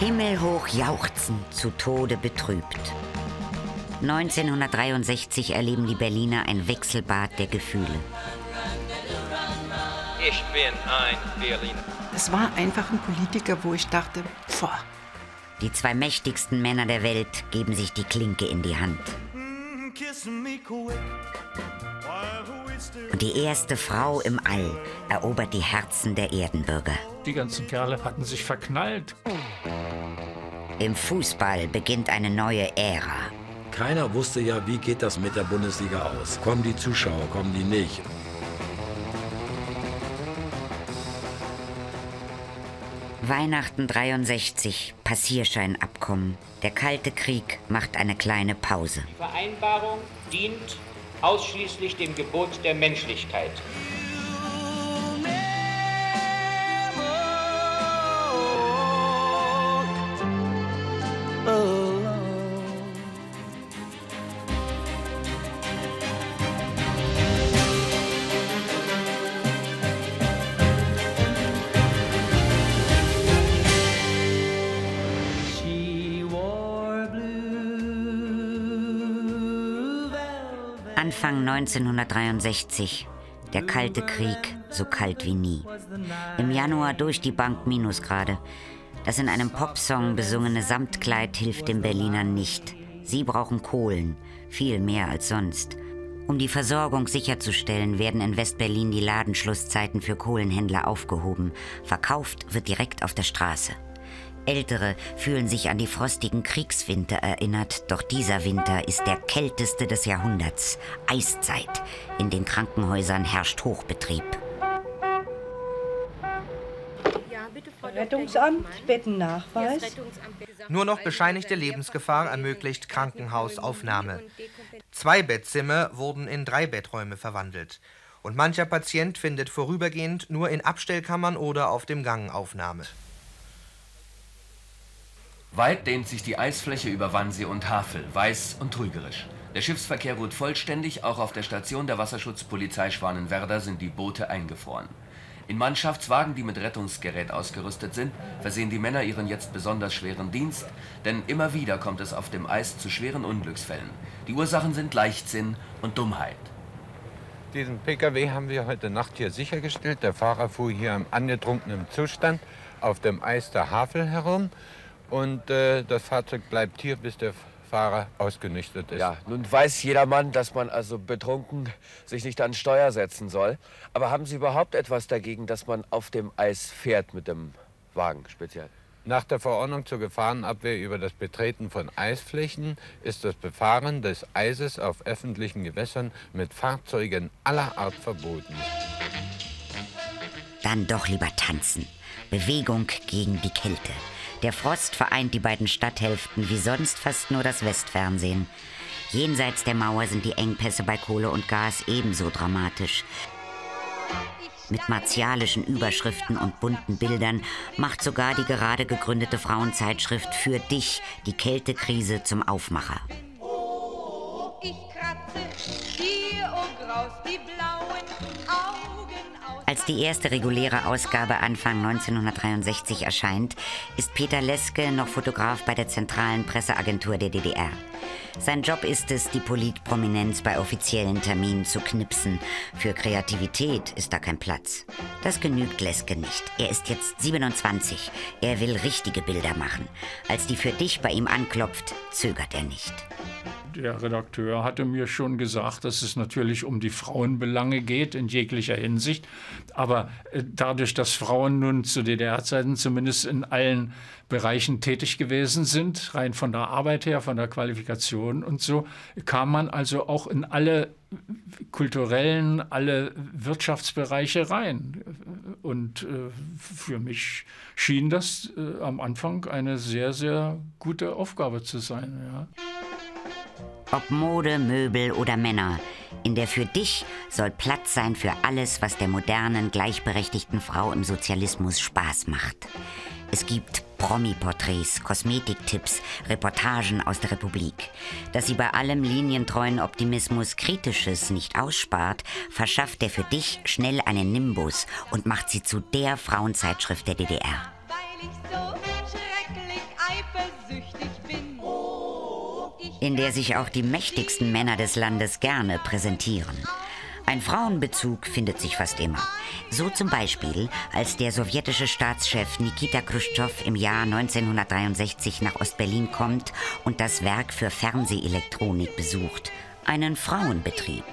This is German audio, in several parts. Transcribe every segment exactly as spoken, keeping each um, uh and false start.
Himmelhoch jauchzend, zu Tode betrübt. neunzehnhundertdreiundsechzig erleben die Berliner ein Wechselbad der Gefühle. Ich bin ein Berliner. Es war einfach ein Politiker, wo ich dachte, boah. Die zwei mächtigsten Männer der Welt geben sich die Klinke in die Hand. Und die erste Frau im All erobert die Herzen der Erdenbürger. Die ganzen Kerle hatten sich verknallt. Im Fußball beginnt eine neue Ära. Keiner wusste ja, wie geht das mit der Bundesliga aus. Kommen die Zuschauer, kommen die nicht? Weihnachten dreiundsechzig, Passierscheinabkommen. Der Kalte Krieg macht eine kleine Pause. Die Vereinbarung dient ausschließlich dem Gebot der Menschlichkeit. Anfang neunzehnhundertdreiundsechzig. Der Kalte Krieg, so kalt wie nie. Im Januar durch die Bank Minusgrade. Das in einem Popsong besungene Samtkleid hilft den Berlinern nicht. Sie brauchen Kohlen, viel mehr als sonst. Um die Versorgung sicherzustellen, werden in Westberlin die Ladenschlusszeiten für Kohlenhändler aufgehoben. Verkauft wird direkt auf der Straße. Ältere fühlen sich an die frostigen Kriegswinter erinnert, doch dieser Winter ist der kälteste des Jahrhunderts. Eiszeit. In den Krankenhäusern herrscht Hochbetrieb. Rettungsamt, Bettennachweis. Nur noch bescheinigte Lebensgefahr ermöglicht Krankenhausaufnahme. Zwei Bettzimmer wurden in drei Betträume verwandelt. Und mancher Patient findet vorübergehend nur in Abstellkammern oder auf dem Gang Aufnahme. Weit dehnt sich die Eisfläche über Wannsee und Havel, weiß und trügerisch. Der Schiffsverkehr ruht vollständig, auch auf der Station der Wasserschutzpolizei Schwanenwerder sind die Boote eingefroren. In Mannschaftswagen, die mit Rettungsgerät ausgerüstet sind, versehen die Männer ihren jetzt besonders schweren Dienst, denn immer wieder kommt es auf dem Eis zu schweren Unglücksfällen. Die Ursachen sind Leichtsinn und Dummheit. Diesen Pkw haben wir heute Nacht hier sichergestellt. Der Fahrer fuhr hier im angetrunkenen Zustand auf dem Eis der Havel herum. Und äh, das Fahrzeug bleibt hier, bis der Fahrer ausgenüchtert ist. Ja, nun weiß jedermann, dass man also betrunken sich nicht an Steuer setzen soll. Aber haben Sie überhaupt etwas dagegen, dass man auf dem Eis fährt mit dem Wagen speziell? Nach der Verordnung zur Gefahrenabwehr über das Betreten von Eisflächen ist das Befahren des Eises auf öffentlichen Gewässern mit Fahrzeugen aller Art verboten. Dann doch lieber tanzen. Bewegung gegen die Kälte. Der Frost vereint die beiden Stadthälften wie sonst fast nur das Westfernsehen. Jenseits der Mauer sind die Engpässe bei Kohle und Gas ebenso dramatisch. Mit martialischen Überschriften und bunten Bildern macht sogar die gerade gegründete Frauenzeitschrift Für dich die Kältekrise zum Aufmacher. Ich kratze hier und raus die blauen Augen aus. Als die erste reguläre Ausgabe Anfang neunzehnhundertdreiundsechzig erscheint, ist Peter Leske noch Fotograf bei der zentralen Presseagentur der D D R. Sein Job ist es, die Politprominenz bei offiziellen Terminen zu knipsen. Für Kreativität ist da kein Platz. Das genügt Leske nicht. Er ist jetzt siebenundzwanzig. Er will richtige Bilder machen. Als die Für dich bei ihm anklopft, zögert er nicht. Der Redakteur hatte mir schon gesagt, dass es natürlich um die Frauenbelange geht in jeglicher Hinsicht. Aber dadurch, dass Frauen nun zu D D R-Zeiten zumindest in allen Bereichen tätig gewesen sind, rein von der Arbeit her, von der Qualifikation und so, kam man also auch in alle kulturellen, alle Wirtschaftsbereiche rein. Und äh, für mich schien das äh, am Anfang eine sehr, sehr gute Aufgabe zu sein. Ja. Ob Mode, Möbel oder Männer, in der Für dich soll Platz sein für alles, was der modernen, gleichberechtigten Frau im Sozialismus Spaß macht. Es gibt Promi-Porträts, Kosmetiktipps, Reportagen aus der Republik. Dass sie bei allem linientreuen Optimismus Kritisches nicht ausspart, verschafft der Für dich schnell einen Nimbus und macht sie zu der Frauenzeitschrift der D D R. Weil ich so schrecklich in der sich auch die mächtigsten Männer des Landes gerne präsentieren. Ein Frauenbezug findet sich fast immer. So zum Beispiel, als der sowjetische Staatschef Nikita Chruschtschow im Jahr neunzehnhundertdreiundsechzig nach Ostberlin kommt und das Werk für Fernsehelektronik besucht, einen Frauenbetrieb.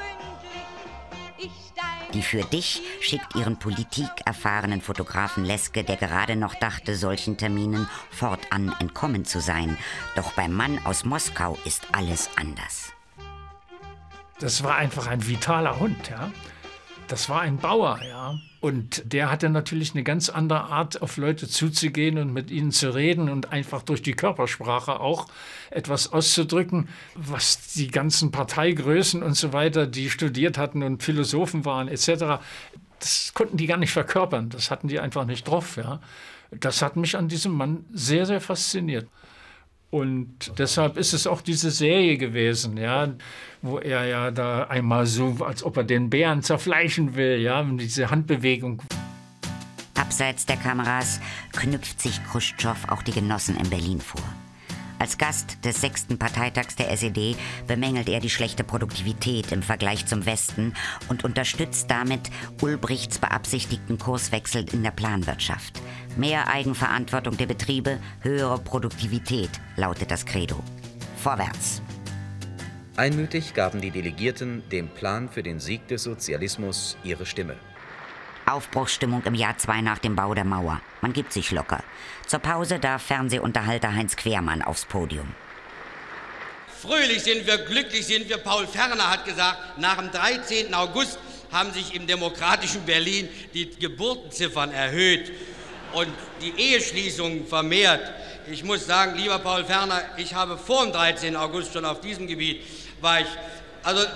Die für dich schickt ihren politikerfahrenen Fotografen Leske, der gerade noch dachte, solchen Terminen fortan entkommen zu sein. Doch beim Mann aus Moskau ist alles anders. Das war einfach ein vitaler Hund, ja. Das war ein Bauer, ja. Und der hatte natürlich eine ganz andere Art, auf Leute zuzugehen und mit ihnen zu reden und einfach durch die Körpersprache auch etwas auszudrücken, was die ganzen Parteigrößen und so weiter, die studiert hatten und Philosophen waren et cetera, das konnten die gar nicht verkörpern. Das hatten die einfach nicht drauf, ja. Das hat mich an diesem Mann sehr, sehr fasziniert. Und deshalb ist es auch diese Serie gewesen, ja, wo er ja da einmal so, als ob er den Bären zerfleischen will, ja, diese Handbewegung. Abseits der Kameras knüpft sich Chruschtschow auch die Genossen in Berlin vor. Als Gast des sechsten Parteitags der S E D bemängelt er die schlechte Produktivität im Vergleich zum Westen und unterstützt damit Ulbrichts beabsichtigten Kurswechsel in der Planwirtschaft. Mehr Eigenverantwortung der Betriebe, höhere Produktivität, lautet das Credo. Vorwärts! Einmütig gaben die Delegierten dem Plan für den Sieg des Sozialismus ihre Stimme. Aufbruchsstimmung im Jahr zwei nach dem Bau der Mauer. Man gibt sich locker. Zur Pause darf Fernsehunterhalter Heinz Quermann aufs Podium. Fröhlich sind wir, glücklich sind wir. Paul Ferner hat gesagt, nach dem dreizehnten August haben sich im demokratischen Berlin die Geburtenziffern erhöht und die Eheschließungen vermehrt. Ich muss sagen, lieber Paul Ferner, ich habe vor dem dreizehnten August schon auf diesem Gebiet, war ich, also nicht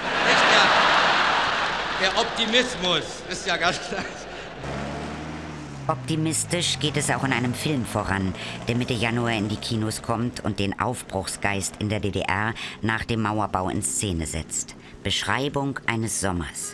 der, der Optimismus ist ja ganz klar. Optimistisch geht es auch in einem Film voran, der Mitte Januar in die Kinos kommt und den Aufbruchsgeist in der D D R nach dem Mauerbau in Szene setzt. Beschreibung eines Sommers.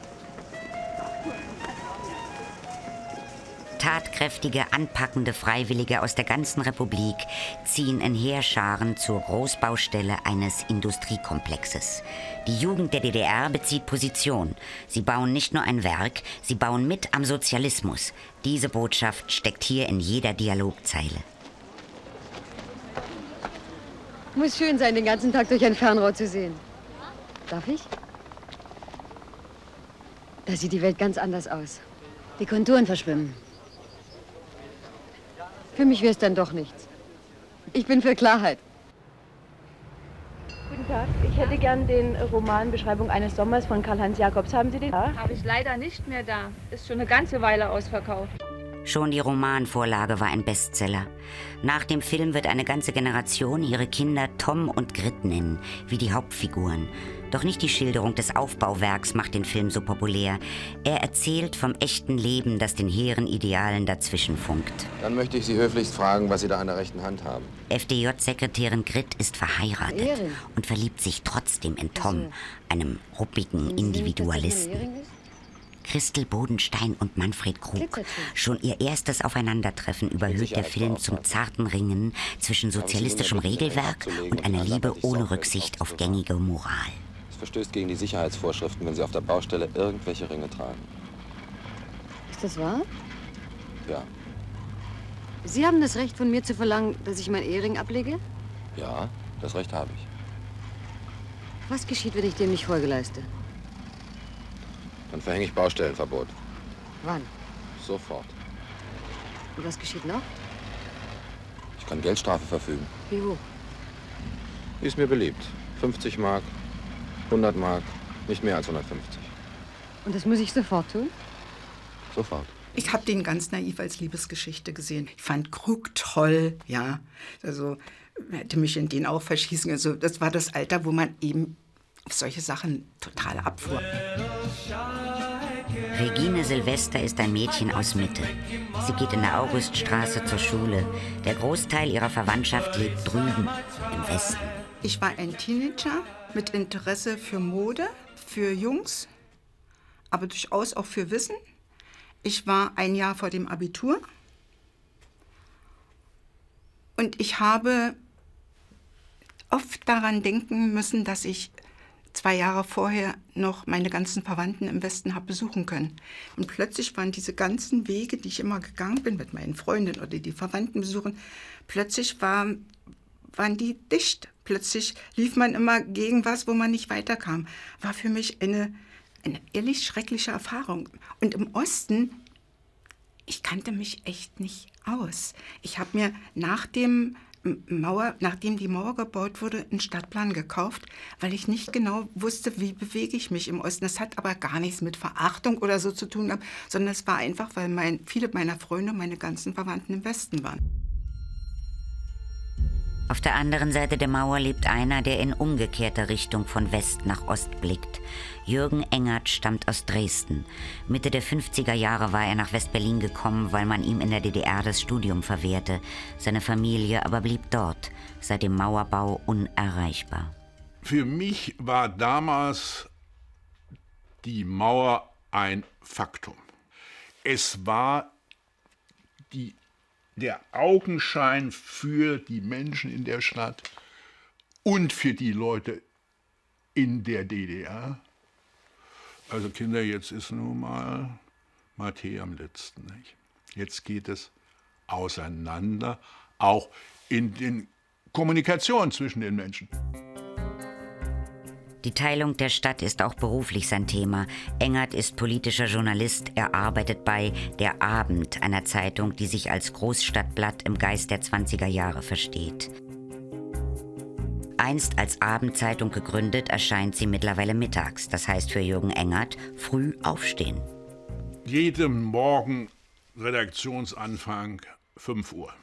Tatkräftige, anpackende Freiwillige aus der ganzen Republik ziehen in Heerscharen zur Großbaustelle eines Industriekomplexes. Die Jugend der D D R bezieht Position. Sie bauen nicht nur ein Werk, sie bauen mit am Sozialismus. Diese Botschaft steckt hier in jeder Dialogzeile. Muss schön sein, den ganzen Tag durch ein Fernrohr zu sehen. Darf ich? Da sieht die Welt ganz anders aus. Die Konturen verschwimmen. Für mich wäre es dann doch nichts. Ich bin für Klarheit. Guten Tag, ich hätte gern den Roman Beschreibung eines Sommers von Karl-Heinz Jacobs. Haben Sie den da? Habe ich leider nicht mehr da. Ist schon eine ganze Weile ausverkauft. Schon die Romanvorlage war ein Bestseller. Nach dem Film wird eine ganze Generation ihre Kinder Tom und Grit nennen, wie die Hauptfiguren. Doch nicht die Schilderung des Aufbauwerks macht den Film so populär. Er erzählt vom echten Leben, das den hehren Idealen dazwischen funkt. Dann möchte ich Sie höflichst fragen, was Sie da an der rechten Hand haben. F D J-Sekretärin Grit ist verheiratet und verliebt sich trotzdem in Tom, einem ruppigen Individualisten. Christel Bodenstein und Manfred Krug. Schon ihr erstes Aufeinandertreffen überhöht der Film zum zarten Ringen zwischen sozialistischem Regelwerk und einer Liebe ohne Rücksicht auf gängige Moral. Es verstößt gegen die Sicherheitsvorschriften, wenn Sie auf der Baustelle irgendwelche Ringe tragen. Ist das wahr? Ja. Sie haben das Recht von mir zu verlangen, dass ich mein Ehering ablege? Ja, das Recht habe ich. Was geschieht, wenn ich dem nicht Folge leiste? Dann verhänge ich Baustellenverbot. Wann? Sofort. Und was geschieht noch? Ich kann Geldstrafe verfügen. Wie hoch? Wie es mir beliebt. fünfzig Mark, hundert Mark, nicht mehr als hundertfünfzig. Und das muss ich sofort tun? Sofort. Ich habe den ganz naiv als Liebesgeschichte gesehen. Ich fand Krug toll, ja. Also hätte mich in den auch verschießen. Also das war das Alter, wo man eben auf solche Sachen total abfuhr. Regine Silvester ist ein Mädchen aus Mitte. Sie geht in der Auguststraße zur Schule. Der Großteil ihrer Verwandtschaft lebt drüben, im Westen. Ich war ein Teenager mit Interesse für Mode, für Jungs, aber durchaus auch für Wissen. Ich war ein Jahr vor dem Abitur und ich habe oft daran denken müssen, dass ich zwei Jahre vorher noch meine ganzen Verwandten im Westen habe besuchen können. Und plötzlich waren diese ganzen Wege, die ich immer gegangen bin mit meinen Freundinnen oder die Verwandten besuchen, plötzlich war, waren die dicht. Plötzlich lief man immer gegen was, wo man nicht weiterkam. War für mich eine, eine ehrlich schreckliche Erfahrung. Und im Osten, ich kannte mich echt nicht aus. Ich habe mir nach dem Mauer, nachdem die Mauer gebaut wurde, einen Stadtplan gekauft, weil ich nicht genau wusste, wie bewege ich mich im Osten. Das hat aber gar nichts mit Verachtung oder so zu tun gehabt, sondern es war einfach, weil mein, viele meiner Freunde, meine ganzen Verwandten im Westen waren. Auf der anderen Seite der Mauer lebt einer, der in umgekehrter Richtung von West nach Ost blickt. Jürgen Engert stammt aus Dresden. Mitte der fünfziger Jahre war er nach West-Berlin gekommen, weil man ihm in der D D R das Studium verwehrte. Seine Familie aber blieb dort, seit dem Mauerbau unerreichbar. Für mich war damals die Mauer ein Faktum. Es war die der Augenschein für die Menschen in der Stadt und für die Leute in der D D R. Also Kinder, jetzt ist nun mal Mathe am letzten. Nicht? Jetzt geht es auseinander, auch in den Kommunikationen zwischen den Menschen. Die Teilung der Stadt ist auch beruflich sein Thema. Engert ist politischer Journalist. Er arbeitet bei Der Abend, einer Zeitung, die sich als Großstadtblatt im Geist der zwanziger Jahre versteht. Einst als Abendzeitung gegründet, erscheint sie mittlerweile mittags. Das heißt für Jürgen Engert, früh aufstehen. Jeden Morgen Redaktionsanfang fünf Uhr.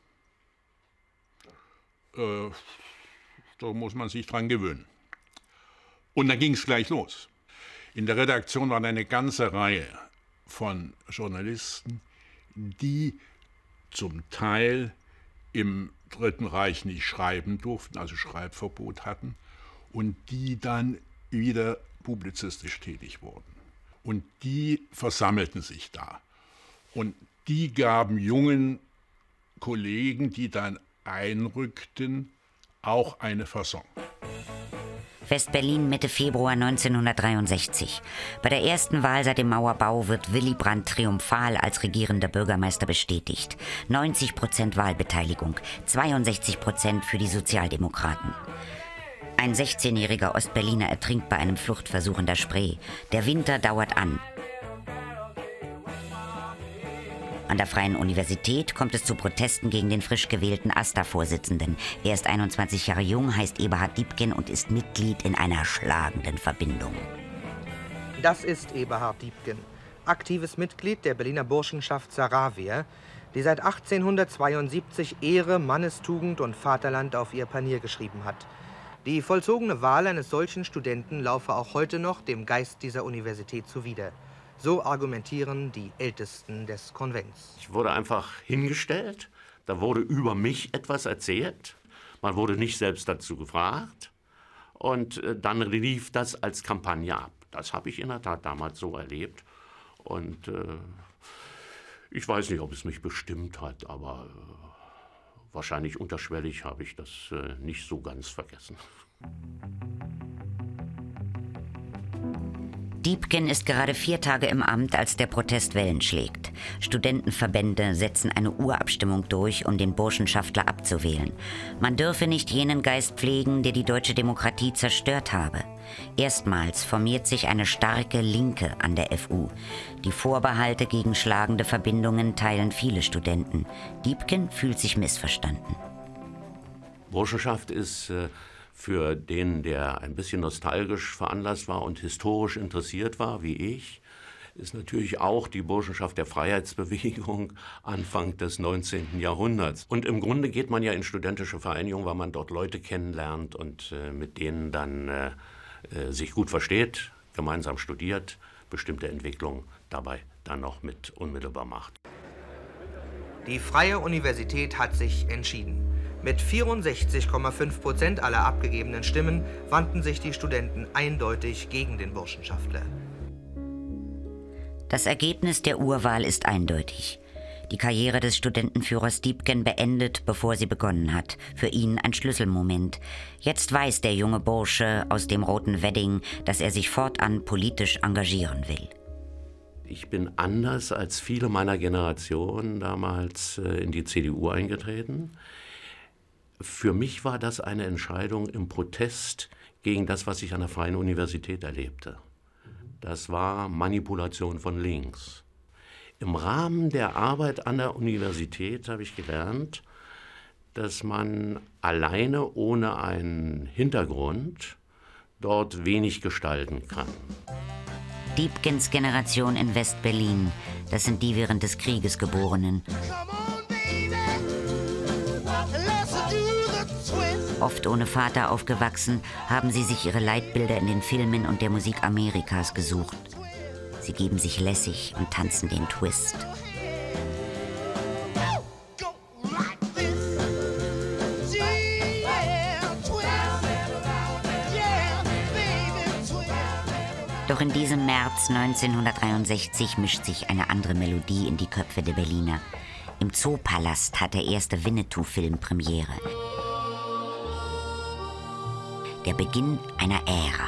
Äh, da muss man sich dran gewöhnen. Und dann ging es gleich los. In der Redaktion waren eine ganze Reihe von Journalisten, die zum Teil im Dritten Reich nicht schreiben durften, also Schreibverbot hatten, und die dann wieder publizistisch tätig wurden. Und die versammelten sich da. Und die gaben jungen Kollegen, die dann einrückten, auch eine Fasson. West-Berlin, Mitte Februar neunzehnhundertdreiundsechzig. Bei der ersten Wahl seit dem Mauerbau wird Willy Brandt triumphal als regierender Bürgermeister bestätigt. neunzig Prozent Wahlbeteiligung, zweiundsechzig Prozent für die Sozialdemokraten. Ein sechzehnjähriger Ostberliner ertrinkt bei einem Fluchtversuch in der Spree. Der Winter dauert an. An der Freien Universität kommt es zu Protesten gegen den frisch gewählten A S tA-Vorsitzenden. Er ist einundzwanzig Jahre jung, heißt Eberhard Diepgen und ist Mitglied in einer schlagenden Verbindung. Das ist Eberhard Diepgen, aktives Mitglied der Berliner Burschenschaft Saravia, die seit achtzehnhundertzweiundsiebzig Ehre, Mannestugend und Vaterland auf ihr Panier geschrieben hat. Die vollzogene Wahl eines solchen Studenten laufe auch heute noch dem Geist dieser Universität zuwider. So argumentieren die Ältesten des Konvents. Ich wurde einfach hingestellt, da wurde über mich etwas erzählt, man wurde nicht selbst dazu gefragt und dann lief das als Kampagne ab. Das habe ich in der Tat damals so erlebt und äh, ich weiß nicht, ob es mich bestimmt hat, aber äh, wahrscheinlich unterschwellig habe ich das äh, nicht so ganz vergessen. Diepgen ist gerade vier Tage im Amt, als der Protest Wellen schlägt. Studentenverbände setzen eine Urabstimmung durch, um den Burschenschaftler abzuwählen. Man dürfe nicht jenen Geist pflegen, der die deutsche Demokratie zerstört habe. Erstmals formiert sich eine starke Linke an der F U. Die Vorbehalte gegen schlagende Verbindungen teilen viele Studenten. Diepgen fühlt sich missverstanden. Burschenschaft ist äh für den, der ein bisschen nostalgisch veranlasst war und historisch interessiert war, wie ich, ist natürlich auch die Burschenschaft der Freiheitsbewegung Anfang des neunzehnten Jahrhunderts. Und im Grunde geht man ja in studentische Vereinigungen, weil man dort Leute kennenlernt und äh, mit denen dann äh, äh, sich gut versteht, gemeinsam studiert, bestimmte Entwicklungen dabei dann noch mit unmittelbar macht. Die Freie Universität hat sich entschieden. Mit vierundsechzig Komma fünf Prozent aller abgegebenen Stimmen wandten sich die Studenten eindeutig gegen den Burschenschaftler. Das Ergebnis der Urwahl ist eindeutig. Die Karriere des Studentenführers Diebken beendet, bevor sie begonnen hat. Für ihn ein Schlüsselmoment. Jetzt weiß der junge Bursche aus dem Roten Wedding, dass er sich fortan politisch engagieren will. Ich bin anders als viele meiner Generation damals in die C D U eingetreten. Für mich war das eine Entscheidung im Protest gegen das, was ich an der Freien Universität erlebte. Das war Manipulation von links. Im Rahmen der Arbeit an der Universität habe ich gelernt, dass man alleine ohne einen Hintergrund dort wenig gestalten kann. Diebkens Generation in West-Berlin, das sind die während des Krieges Geborenen. Oft ohne Vater aufgewachsen, haben sie sich ihre Leitbilder in den Filmen und der Musik Amerikas gesucht. Sie geben sich lässig und tanzen den Twist. Doch in diesem März neunzehnhundertdreiundsechzig mischt sich eine andere Melodie in die Köpfe der Berliner. Im Zoopalast hat der erste Winnetou-Film Premiere. Der Beginn einer Ära.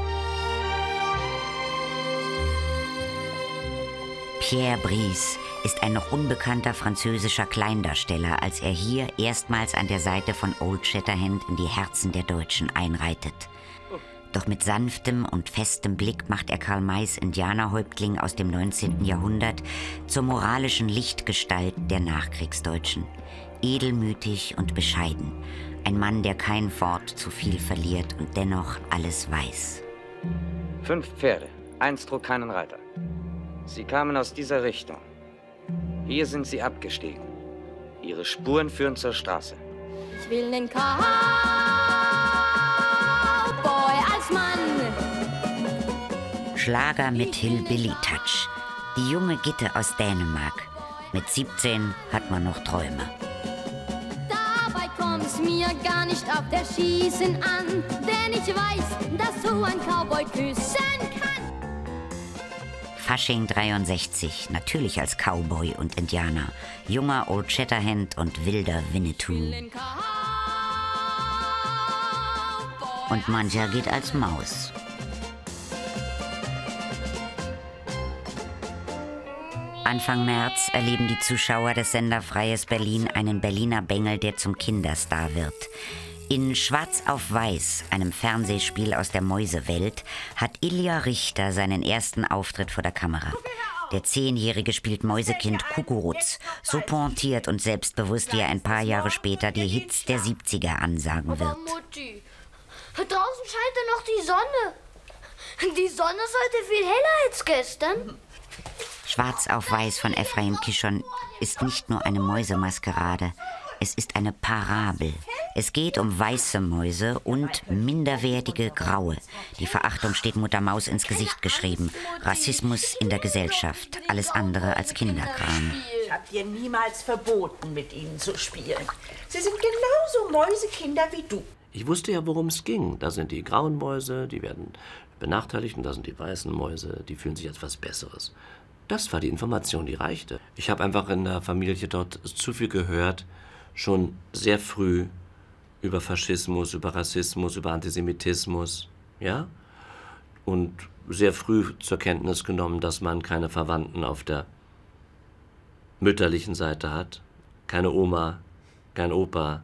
Pierre Brice ist ein noch unbekannter französischer Kleindarsteller, als er hier erstmals an der Seite von Old Shatterhand in die Herzen der Deutschen einreitet. Doch mit sanftem und festem Blick macht er Karl Mays Indianerhäuptling aus dem neunzehnten Jahrhundert zur moralischen Lichtgestalt der Nachkriegsdeutschen. Edelmütig und bescheiden. Ein Mann, der kein Wort zu viel verliert und dennoch alles weiß. Fünf Pferde, eins trug keinen Reiter. Sie kamen aus dieser Richtung. Hier sind sie abgestiegen. Ihre Spuren führen zur Straße. Ich will nen Cowboy als Mann. Schlager mit Hillbilly-Touch. Die junge Gitte aus Dänemark. Mit siebzehn hat man noch Träume. Dabei kommt's mir gar nicht auf der Schießen an, denn ich weiß, dass so ein Cowboy küssen kann. Fasching dreiundsechzig, natürlich als Cowboy und Indianer. Junger Old Shatterhand und wilder Winnetou. Und mancher geht als Maus. Anfang März erleben die Zuschauer des Sender Freies Berlin einen Berliner Bengel, der zum Kinderstar wird. In Schwarz auf Weiß, einem Fernsehspiel aus der Mäusewelt, hat Ilja Richter seinen ersten Auftritt vor der Kamera. Der Zehnjährige spielt Mäusekind Kukuruz, so pointiert und selbstbewusst, wie er ein paar Jahre später die Hits der siebziger ansagen wird. Aber Mutti, draußen scheint ja noch die Sonne. Die Sonne ist heute viel heller als gestern. Schwarz auf Weiß von Ephraim Kishon ist nicht nur eine Mäusemaskerade. Es ist eine Parabel. Es geht um weiße Mäuse und minderwertige Graue. Die Verachtung steht Mutter Maus ins Gesicht geschrieben. Rassismus in der Gesellschaft. Alles andere als Kinderkram. Ich hab dir niemals verboten, mit ihnen zu spielen. Sie sind genauso Mäusekinder wie du. Ich wusste ja, worum es ging. Da sind die grauen Mäuse, die werden benachteiligt, und da sind die weißen Mäuse, die fühlen sich als was Besseres. Das war die Information, die reichte. Ich habe einfach in der Familie dort zu viel gehört, schon sehr früh über Faschismus, über Rassismus, über Antisemitismus, ja? Und sehr früh zur Kenntnis genommen, dass man keine Verwandten auf der mütterlichen Seite hat, keine Oma, kein Opa,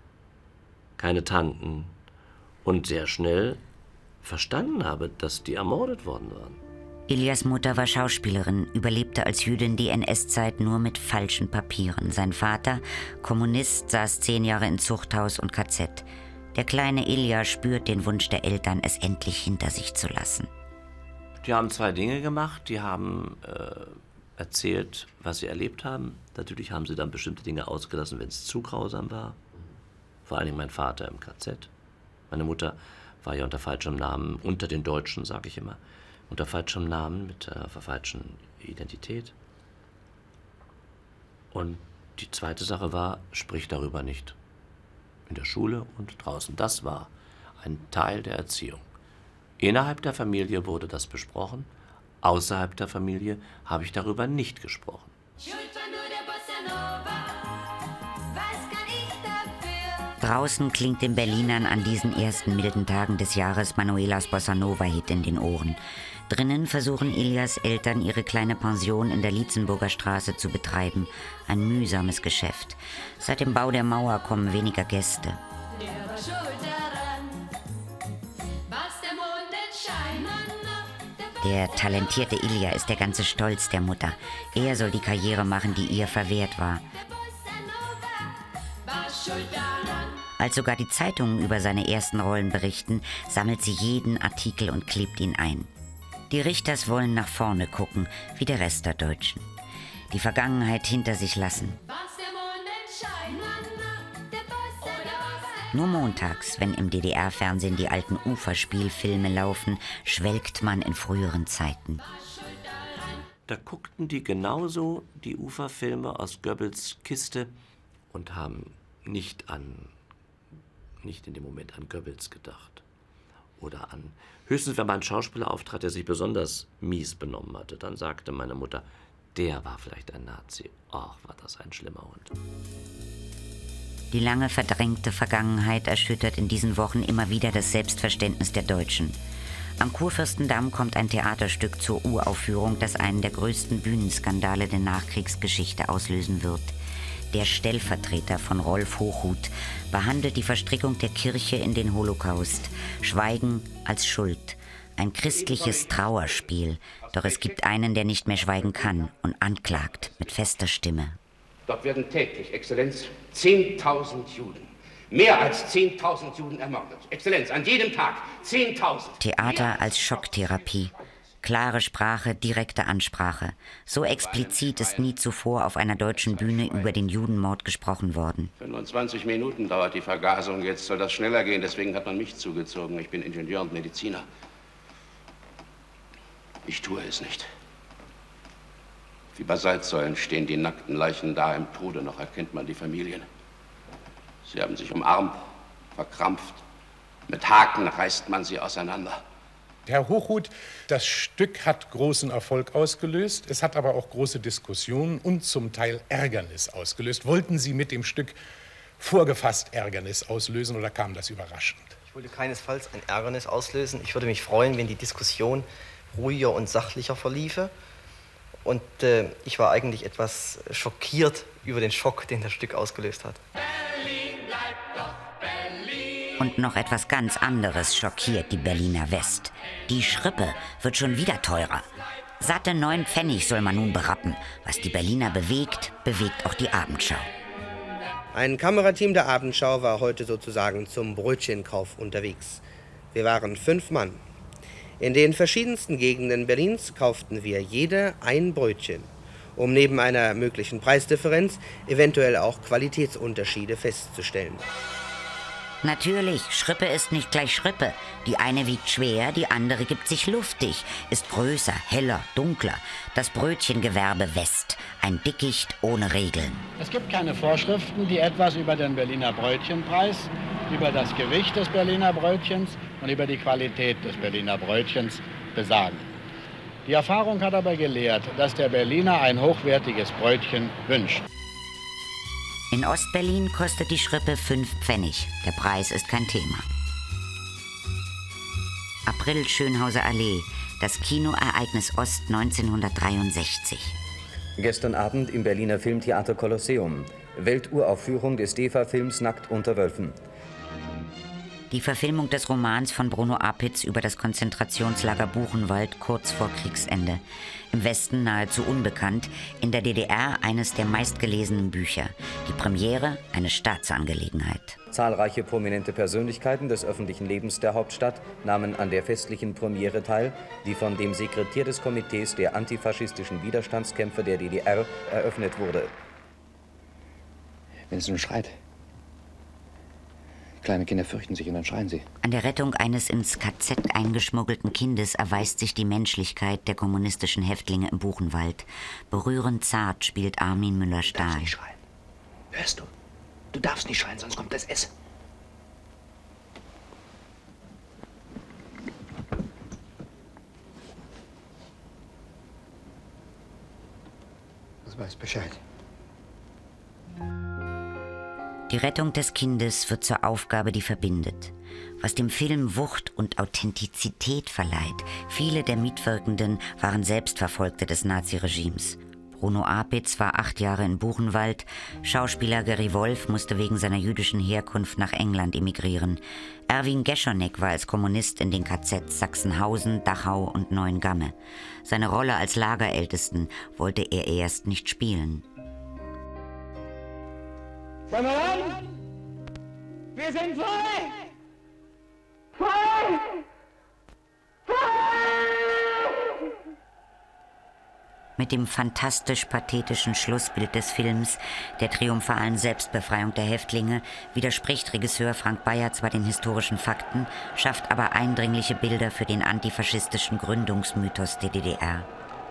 keine Tanten, und sehr schnell verstanden habe, dass die ermordet worden waren. Ilias Mutter war Schauspielerin, überlebte als Jüdin die N S-Zeit nur mit falschen Papieren. Sein Vater, Kommunist, saß zehn Jahre in Zuchthaus und K Z. Der kleine Ilja spürt den Wunsch der Eltern, es endlich hinter sich zu lassen. Die haben zwei Dinge gemacht. Die haben äh, erzählt, was sie erlebt haben. Natürlich haben sie dann bestimmte Dinge ausgelassen, wenn es zu grausam war. Vor allem mein Vater im K Z. Meine Mutter war ja unter falschem Namen, unter den Deutschen, sage ich immer, unter falschem Namen, mit äh, falschen Identität. Und die zweite Sache war, sprich darüber nicht. In der Schule und draußen. Das war ein Teil der Erziehung. Innerhalb der Familie wurde das besprochen. Außerhalb der Familie habe ich darüber nicht gesprochen. Schulter nur der Boss Draußen klingt den Berlinern an diesen ersten milden Tagen des Jahres Manuelas Bossa Nova-Hit in den Ohren. Drinnen versuchen Ilias Eltern, ihre kleine Pension in der Lietzenburger Straße zu betreiben. Ein mühsames Geschäft. Seit dem Bau der Mauer kommen weniger Gäste. Der talentierte Ilia ist der ganze Stolz der Mutter. Er soll die Karriere machen, die ihr verwehrt war. Als sogar die Zeitungen über seine ersten Rollen berichten, sammelt sie jeden Artikel und klebt ihn ein. Die Richters wollen nach vorne gucken, wie der Rest der Deutschen. Die Vergangenheit hinter sich lassen. Nur montags, wenn im D D R-Fernsehen die alten Uferspielfilme laufen, schwelgt man in früheren Zeiten. Da guckten die genauso die Uferfilme aus Goebbels Kiste und haben nicht an, nicht in dem Moment an Goebbels gedacht. Oder an, höchstens wenn mal ein Schauspieler auftrat, der sich besonders mies benommen hatte, dann sagte meine Mutter, der war vielleicht ein Nazi. Ach, war das ein schlimmer Hund. Die lange verdrängte Vergangenheit erschüttert in diesen Wochen immer wieder das Selbstverständnis der Deutschen. Am Kurfürstendamm kommt ein Theaterstück zur Uraufführung, das einen der größten Bühnenskandale der Nachkriegsgeschichte auslösen wird. Der Stellvertreter von Rolf Hochhuth behandelt die Verstrickung der Kirche in den Holocaust. Schweigen als Schuld. Ein christliches Trauerspiel. Doch es gibt einen, der nicht mehr schweigen kann und anklagt mit fester Stimme. Dort werden täglich, Exzellenz, zehntausend Juden, mehr als zehntausend Juden ermordet. Exzellenz, an jedem Tag zehntausend. Theater als Schocktherapie. Klare Sprache, direkte Ansprache. So explizit ist nie zuvor auf einer deutschen Bühne über den Judenmord gesprochen worden. fünfundzwanzig Minuten dauert die Vergasung. Jetzt soll das schneller gehen, deswegen hat man mich zugezogen. Ich bin Ingenieur und Mediziner. Ich tue es nicht. Wie Basaltsäulen stehen die nackten Leichen da im Tode, noch erkennt man die Familien. Sie haben sich umarmt, verkrampft. Mit Haken reißt man sie auseinander. Herr Hochhuth, das Stück hat großen Erfolg ausgelöst. Es hat aber auch große Diskussionen und zum Teil Ärgernis ausgelöst. Wollten Sie mit dem Stück vorgefasst Ärgernis auslösen oder kam das überraschend? Ich wollte keinesfalls ein Ärgernis auslösen. Ich würde mich freuen, wenn die Diskussion ruhiger und sachlicher verliefe. Und äh, ich war eigentlich etwas schockiert über den Schock, den das Stück ausgelöst hat. Und noch etwas ganz anderes schockiert die Berliner West. Die Schrippe wird schon wieder teurer. Satte neun Pfennig soll man nun berappen. Was die Berliner bewegt, bewegt auch die Abendschau. Ein Kamerateam der Abendschau war heute sozusagen zum Brötchenkauf unterwegs. Wir waren fünf Mann. In den verschiedensten Gegenden Berlins kauften wir jede ein Brötchen, um neben einer möglichen Preisdifferenz eventuell auch Qualitätsunterschiede festzustellen. Natürlich, Schrippe ist nicht gleich Schrippe. Die eine wiegt schwer, die andere gibt sich luftig, ist größer, heller, dunkler. Das Brötchengewerbe West, ein Dickicht ohne Regeln. Es gibt keine Vorschriften, die etwas über den Berliner Brötchenpreis, über das Gewicht des Berliner Brötchens und über die Qualität des Berliner Brötchens besagen. Die Erfahrung hat aber gelehrt, dass der Berliner ein hochwertiges Brötchen wünscht. In Ostberlin kostet die Schrippe fünf Pfennig. Der Preis ist kein Thema. April Schönhauser Allee, das Kinoereignis Ost neunzehnhundertdreiundsechzig. Gestern Abend im Berliner Filmtheater Kolosseum. Welturaufführung des D E F A-Films Nackt unter Wölfen. Die Verfilmung des Romans von Bruno Apitz über das Konzentrationslager Buchenwald kurz vor Kriegsende. Im Westen nahezu unbekannt, in der D D R eines der meistgelesenen Bücher. Die Premiere eine Staatsangelegenheit. Zahlreiche prominente Persönlichkeiten des öffentlichen Lebens der Hauptstadt nahmen an der festlichen Premiere teil, die von dem Sekretär des Komitees der antifaschistischen Widerstandskämpfer der D D R eröffnet wurde. Wenn es nun schreit. Kleine Kinder fürchten sich und dann schreien sie. An der Rettung eines ins K Z eingeschmuggelten Kindes erweist sich die Menschlichkeit der kommunistischen Häftlinge im Buchenwald. Berührend zart spielt Armin Müller-Stahl. Du darfst nicht schreien. Hörst du? Du darfst nicht schreien, sonst kommt das Essen. Du weißt Bescheid. Die Rettung des Kindes wird zur Aufgabe, die verbindet. Was dem Film Wucht und Authentizität verleiht. Viele der Mitwirkenden waren selbst Verfolgte des Naziregimes. Bruno Apitz war acht Jahre in Buchenwald. Schauspieler Gary Wolf musste wegen seiner jüdischen Herkunft nach England emigrieren. Erwin Geschonek war als Kommunist in den K Zs Sachsenhausen, Dachau und Neuengamme. Seine Rolle als Lagerältesten wollte er erst nicht spielen. Kameraden, wir sind frei! Frei! Mit dem fantastisch-pathetischen Schlussbild des Films, der triumphalen Selbstbefreiung der Häftlinge, widerspricht Regisseur Frank Bayer zwar den historischen Fakten, schafft aber eindringliche Bilder für den antifaschistischen Gründungsmythos der D D R.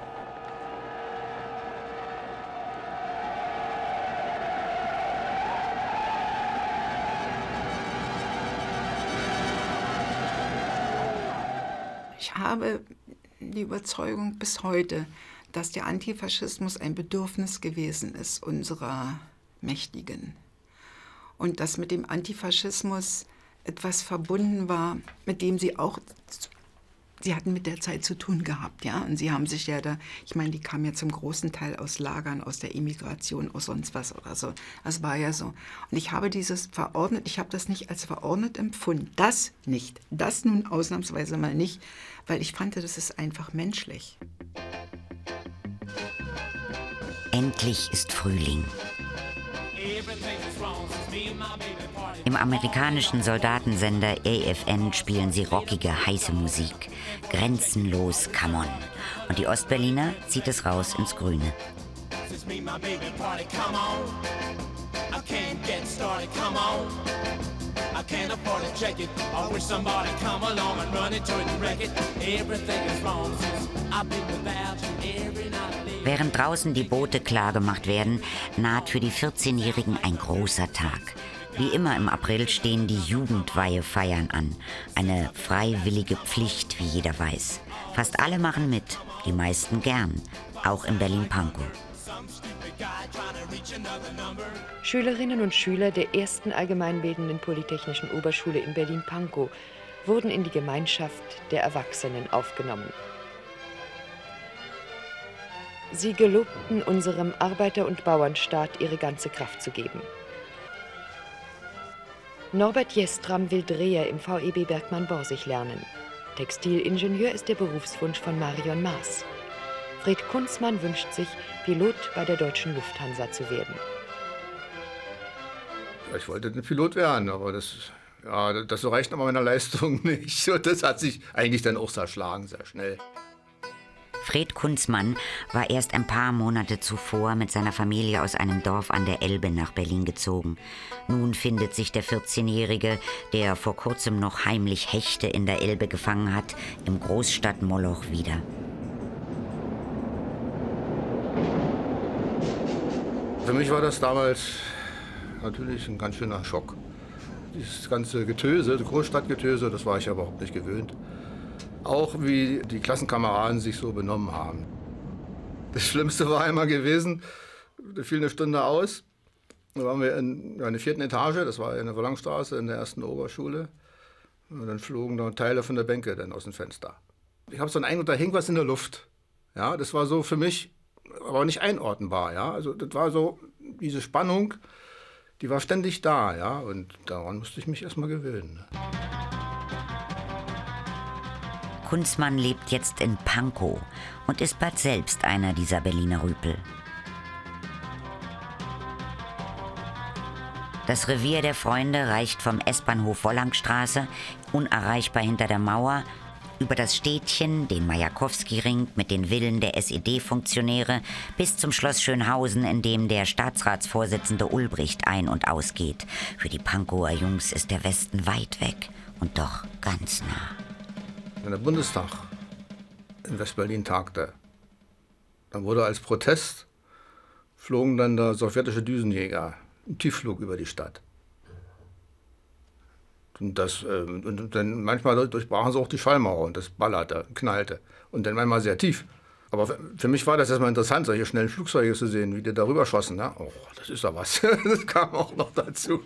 Ich habe die Überzeugung bis heute, dass der Antifaschismus ein Bedürfnis gewesen ist unserer Mächtigen. Und dass mit dem Antifaschismus etwas verbunden war, mit dem sie auch, sie hatten mit der Zeit zu tun gehabt, ja. Und sie haben sich ja da, ich meine, die kamen ja zum großen Teil aus Lagern, aus der Emigration, aus sonst was oder so. Das war ja so. Und ich habe dieses verordnet, ich habe das nicht als verordnet empfunden. Das nicht. Das nun ausnahmsweise mal nicht, weil ich fand, das ist einfach menschlich. Endlich ist Frühling. Im amerikanischen Soldatensender A F N spielen sie rockige, heiße Musik. Grenzenlos Come On. Und die Ostberliner zieht es raus ins Grüne. Während draußen die Boote klargemacht werden, naht für die vierzehnjährigen ein großer Tag. Wie immer im April stehen die Jugendweihefeiern an. Eine freiwillige Pflicht, wie jeder weiß. Fast alle machen mit, die meisten gern, auch in Berlin-Pankow. Schülerinnen und Schüler der ersten allgemeinbildenden Polytechnischen Oberschule in Berlin-Pankow wurden in die Gemeinschaft der Erwachsenen aufgenommen. Sie gelobten, unserem Arbeiter- und Bauernstaat ihre ganze Kraft zu geben. Norbert Jestram will Dreher im V E B Bergmann-Borsig lernen. Textilingenieur ist der Berufswunsch von Marion Maas. Fred Kunzmann wünscht sich, Pilot bei der Deutschen Lufthansa zu werden. Ich wollte ein Pilot werden, aber das, ja, das so reicht aber meiner Leistung nicht. Und das hat sich eigentlich dann auch zerschlagen, sehr schnell. Fred Kunzmann war erst ein paar Monate zuvor mit seiner Familie aus einem Dorf an der Elbe nach Berlin gezogen. Nun findet sich der vierzehnjährige, der vor kurzem noch heimlich Hechte in der Elbe gefangen hat, im Großstadtmoloch wieder. Für mich war das damals natürlich ein ganz schöner Schock. Dieses ganze Getöse, das Großstadtgetöse, das war ich überhaupt nicht gewöhnt. Auch wie die Klassenkameraden sich so benommen haben. Das Schlimmste war einmal gewesen, da fiel eine Stunde aus. Da waren wir in einer vierten Etage, das war in der Wollangstraße, in der ersten Oberschule. Und dann flogen da Teile von der Bänke dann aus dem Fenster. Ich habe so einen Eindruck, da hing was in der Luft. Ja, das war so für mich, aber nicht einordnbar. Ja? Also das war so, diese Spannung, die war ständig da. Ja? Und daran musste ich mich erst mal gewöhnen. Kunzmann lebt jetzt in Pankow und ist bald selbst einer dieser Berliner Rüpel. Das Revier der Freunde reicht vom S-Bahnhof Wollangstraße, unerreichbar hinter der Mauer, über das Städtchen, den Majakowski-Ring mit den Villen der S E D-Funktionäre, bis zum Schloss Schönhausen, in dem der Staatsratsvorsitzende Ulbricht ein- und ausgeht. Für die Pankower Jungs ist der Westen weit weg und doch ganz nah. Wenn der Bundestag in West-Berlin tagte, dann wurde als Protest, flogen dann der sowjetische Düsenjäger im Tiefflug über die Stadt. Und, das, und dann manchmal durchbrachen sie auch die Schallmauer und das ballerte, knallte. Und dann manchmal sehr tief. Aber für mich war das erstmal interessant, solche schnellen Flugzeuge zu sehen, wie die darüber schossen. Ne? Oh, das ist doch was. Das kam auch noch dazu.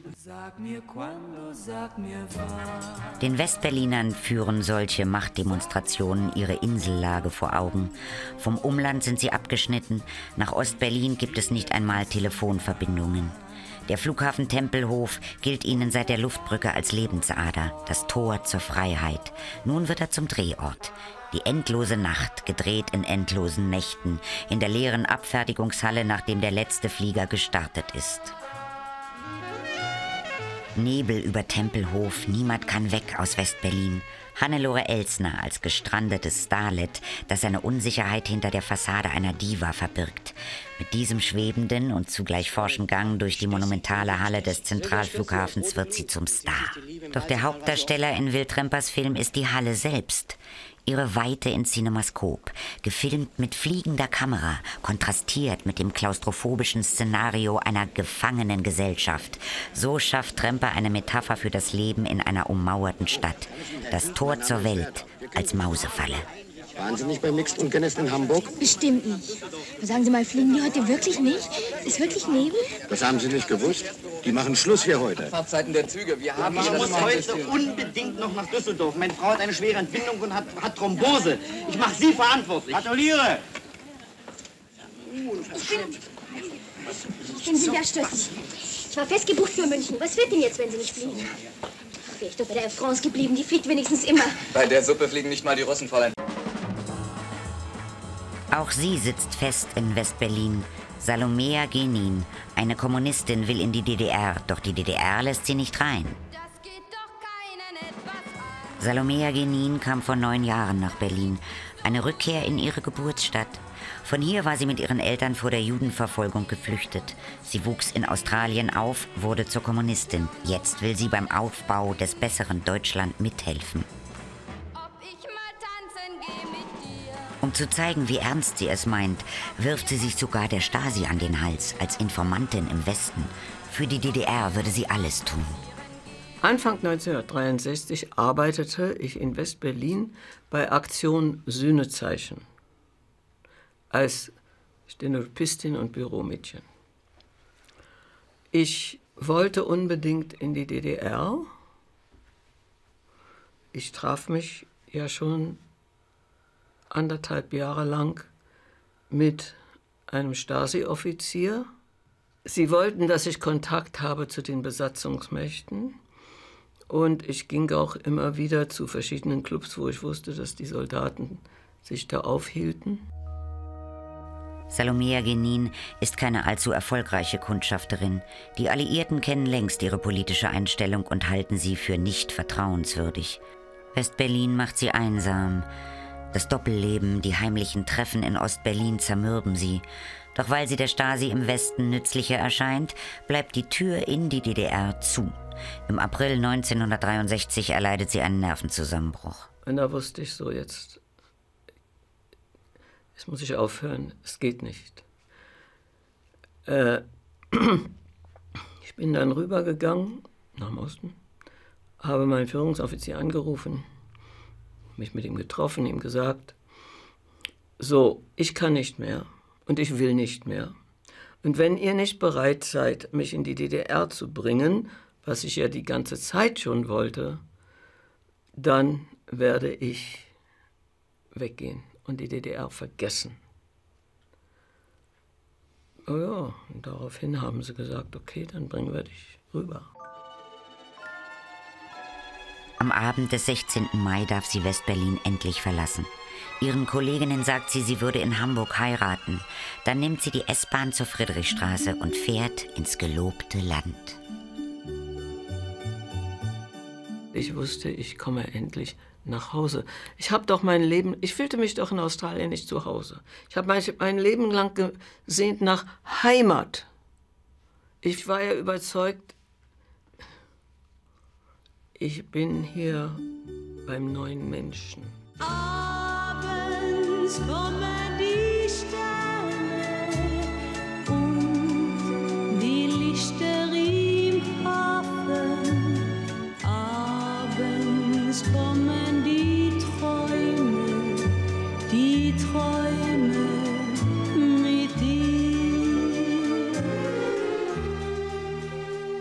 Den Westberlinern führen solche Machtdemonstrationen ihre Insellage vor Augen. Vom Umland sind sie abgeschnitten. Nach Ostberlin gibt es nicht einmal Telefonverbindungen. Der Flughafen Tempelhof gilt ihnen seit der Luftbrücke als Lebensader, das Tor zur Freiheit. Nun wird er zum Drehort. Die endlose Nacht, gedreht in endlosen Nächten, in der leeren Abfertigungshalle, nachdem der letzte Flieger gestartet ist. Nebel über Tempelhof, niemand kann weg aus Westberlin. Hannelore Elsner als gestrandetes Starlet, das seine Unsicherheit hinter der Fassade einer Diva verbirgt. Mit diesem schwebenden und zugleich forschen Gang durch die monumentale Halle des Zentralflughafens wird sie zum Star. Doch der Hauptdarsteller in Wildrempers Film ist die Halle selbst. Ihre Weite in Cinemaskop, gefilmt mit fliegender Kamera, kontrastiert mit dem klaustrophobischen Szenario einer gefangenen Gesellschaft. So schafft Tremper eine Metapher für das Leben in einer ummauerten Stadt. Das Tor zur Welt als Mausefalle. Waren Sie nicht beim Mixed und Guinness in Hamburg? Bestimmt nicht. Sagen Sie mal, fliegen die heute wirklich nicht? Ist wirklich Nebel? Das haben Sie nicht gewusst? Die machen Schluss hier heute. Fahrzeiten der Züge. Wir haben ich muss heute unbedingt noch nach Düsseldorf. Meine Frau hat eine schwere Entbindung und hat, hat Thrombose. Ich mache Sie verantwortlich. Gratuliere! Ich bin Silvia Stöcki. Ich war festgebucht für München. Was wird denn jetzt, wenn Sie nicht fliegen? Wäre ich doch bei der Air France geblieben. Die fliegt wenigstens immer. Bei der Suppe fliegen nicht mal die Russen, Fräulein. Auch sie sitzt fest in Westberlin. Salomea Genin, eine Kommunistin, will in die D D R, doch die D D R lässt sie nicht rein. Salomea Genin kam vor neun Jahren nach Berlin, eine Rückkehr in ihre Geburtsstadt. Von hier war sie mit ihren Eltern vor der Judenverfolgung geflüchtet. Sie wuchs in Australien auf, wurde zur Kommunistin. Jetzt will sie beim Aufbau des besseren Deutschland mithelfen. Um zu zeigen, wie ernst sie es meint, wirft sie sich sogar der Stasi an den Hals als Informantin im Westen. Für die D D R würde sie alles tun. Anfang neunzehnhundertdreiundsechzig arbeitete ich in Westberlin bei Aktion Sühnezeichen als Stenotypistin und Büromädchen. Ich wollte unbedingt in die D D R. Ich traf mich ja schon anderthalb Jahre lang mit einem Stasi-Offizier. Sie wollten, dass ich Kontakt habe zu den Besatzungsmächten. Und ich ging auch immer wieder zu verschiedenen Clubs, wo ich wusste, dass die Soldaten sich da aufhielten. Salomea Genin ist keine allzu erfolgreiche Kundschafterin. Die Alliierten kennen längst ihre politische Einstellung und halten sie für nicht vertrauenswürdig. Westberlin macht sie einsam. Das Doppelleben, die heimlichen Treffen in Ostberlin zermürben sie. Doch weil sie der Stasi im Westen nützlicher erscheint, bleibt die Tür in die D D R zu. Im April neunzehnhundertdreiundsechzig erleidet sie einen Nervenzusammenbruch. Und da wusste ich so, jetzt, jetzt muss ich aufhören, es geht nicht. Äh, ich bin dann rübergegangen nach dem Osten, habe meinen Führungsoffizier angerufen, mich mit ihm getroffen, ihm gesagt, so, ich kann nicht mehr und ich will nicht mehr. Und wenn ihr nicht bereit seid, mich in die D D R zu bringen, was ich ja die ganze Zeit schon wollte, dann werde ich weggehen und die D D R vergessen. Oh ja, und daraufhin haben sie gesagt, okay, dann bringen wir dich rüber. Am Abend des sechzehnten Mai darf sie Westberlin endlich verlassen. Ihren Kolleginnen sagt sie, sie würde in Hamburg heiraten. Dann nimmt sie die S-Bahn zur Friedrichstraße und fährt ins gelobte Land. Ich wusste, ich komme endlich nach Hause. Ich habe doch mein Leben, ich fühlte mich doch in Australien nicht zu Hause. Ich habe mein, mein Leben lang gesehnt nach Heimat. Ich war ja überzeugt, ich bin hier beim neuen Menschen. Abends kommen die Sterne und die Lichter im Hafen. Abends kommen die Träume, die Träume.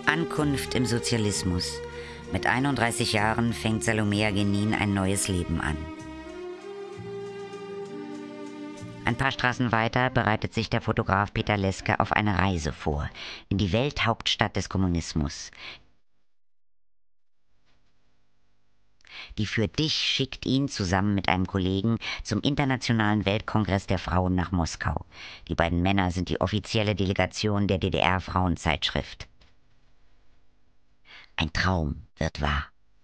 Ankunft im Sozialismus. Mit einunddreißig Jahren fängt Salomea Genin ein neues Leben an. Ein paar Straßen weiter bereitet sich der Fotograf Peter Leske auf eine Reise vor, in die Welthauptstadt des Kommunismus. Die für dich schickt ihn zusammen mit einem Kollegen zum Internationalen Weltkongress der Frauen nach Moskau. Die beiden Männer sind die offizielle Delegation der D D R-Frauenzeitschrift. Ein Traum wird wahr.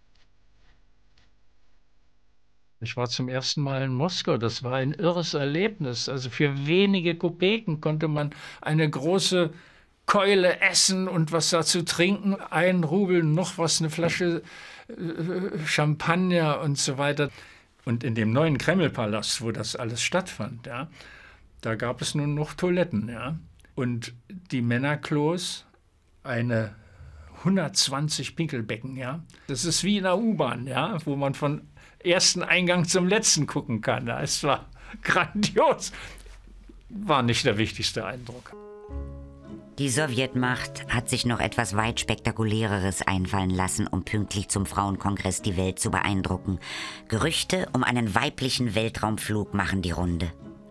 Ich war zum ersten Mal in Moskau. Das war ein irres Erlebnis. Also für wenige Kopeken konnte man eine große Keule essen und was dazu trinken. Ein Rubel, noch was, eine Flasche äh, Champagner und so weiter. Und in dem neuen Kremlpalast, wo das alles stattfand, ja, da gab es nun noch Toiletten. Ja. Und die Männerklos, eine hundertzwanzig Pinkelbecken. Ja. Das ist wie in der U-Bahn, ja, wo man von ersten Eingang zum letzten gucken kann. Es war grandios. War nicht der wichtigste Eindruck. Die Sowjetmacht hat sich noch etwas weit Spektakuläreres einfallen lassen, um pünktlich zum Frauenkongress die Welt zu beeindrucken. Gerüchte um einen weiblichen Weltraumflug machen die Runde.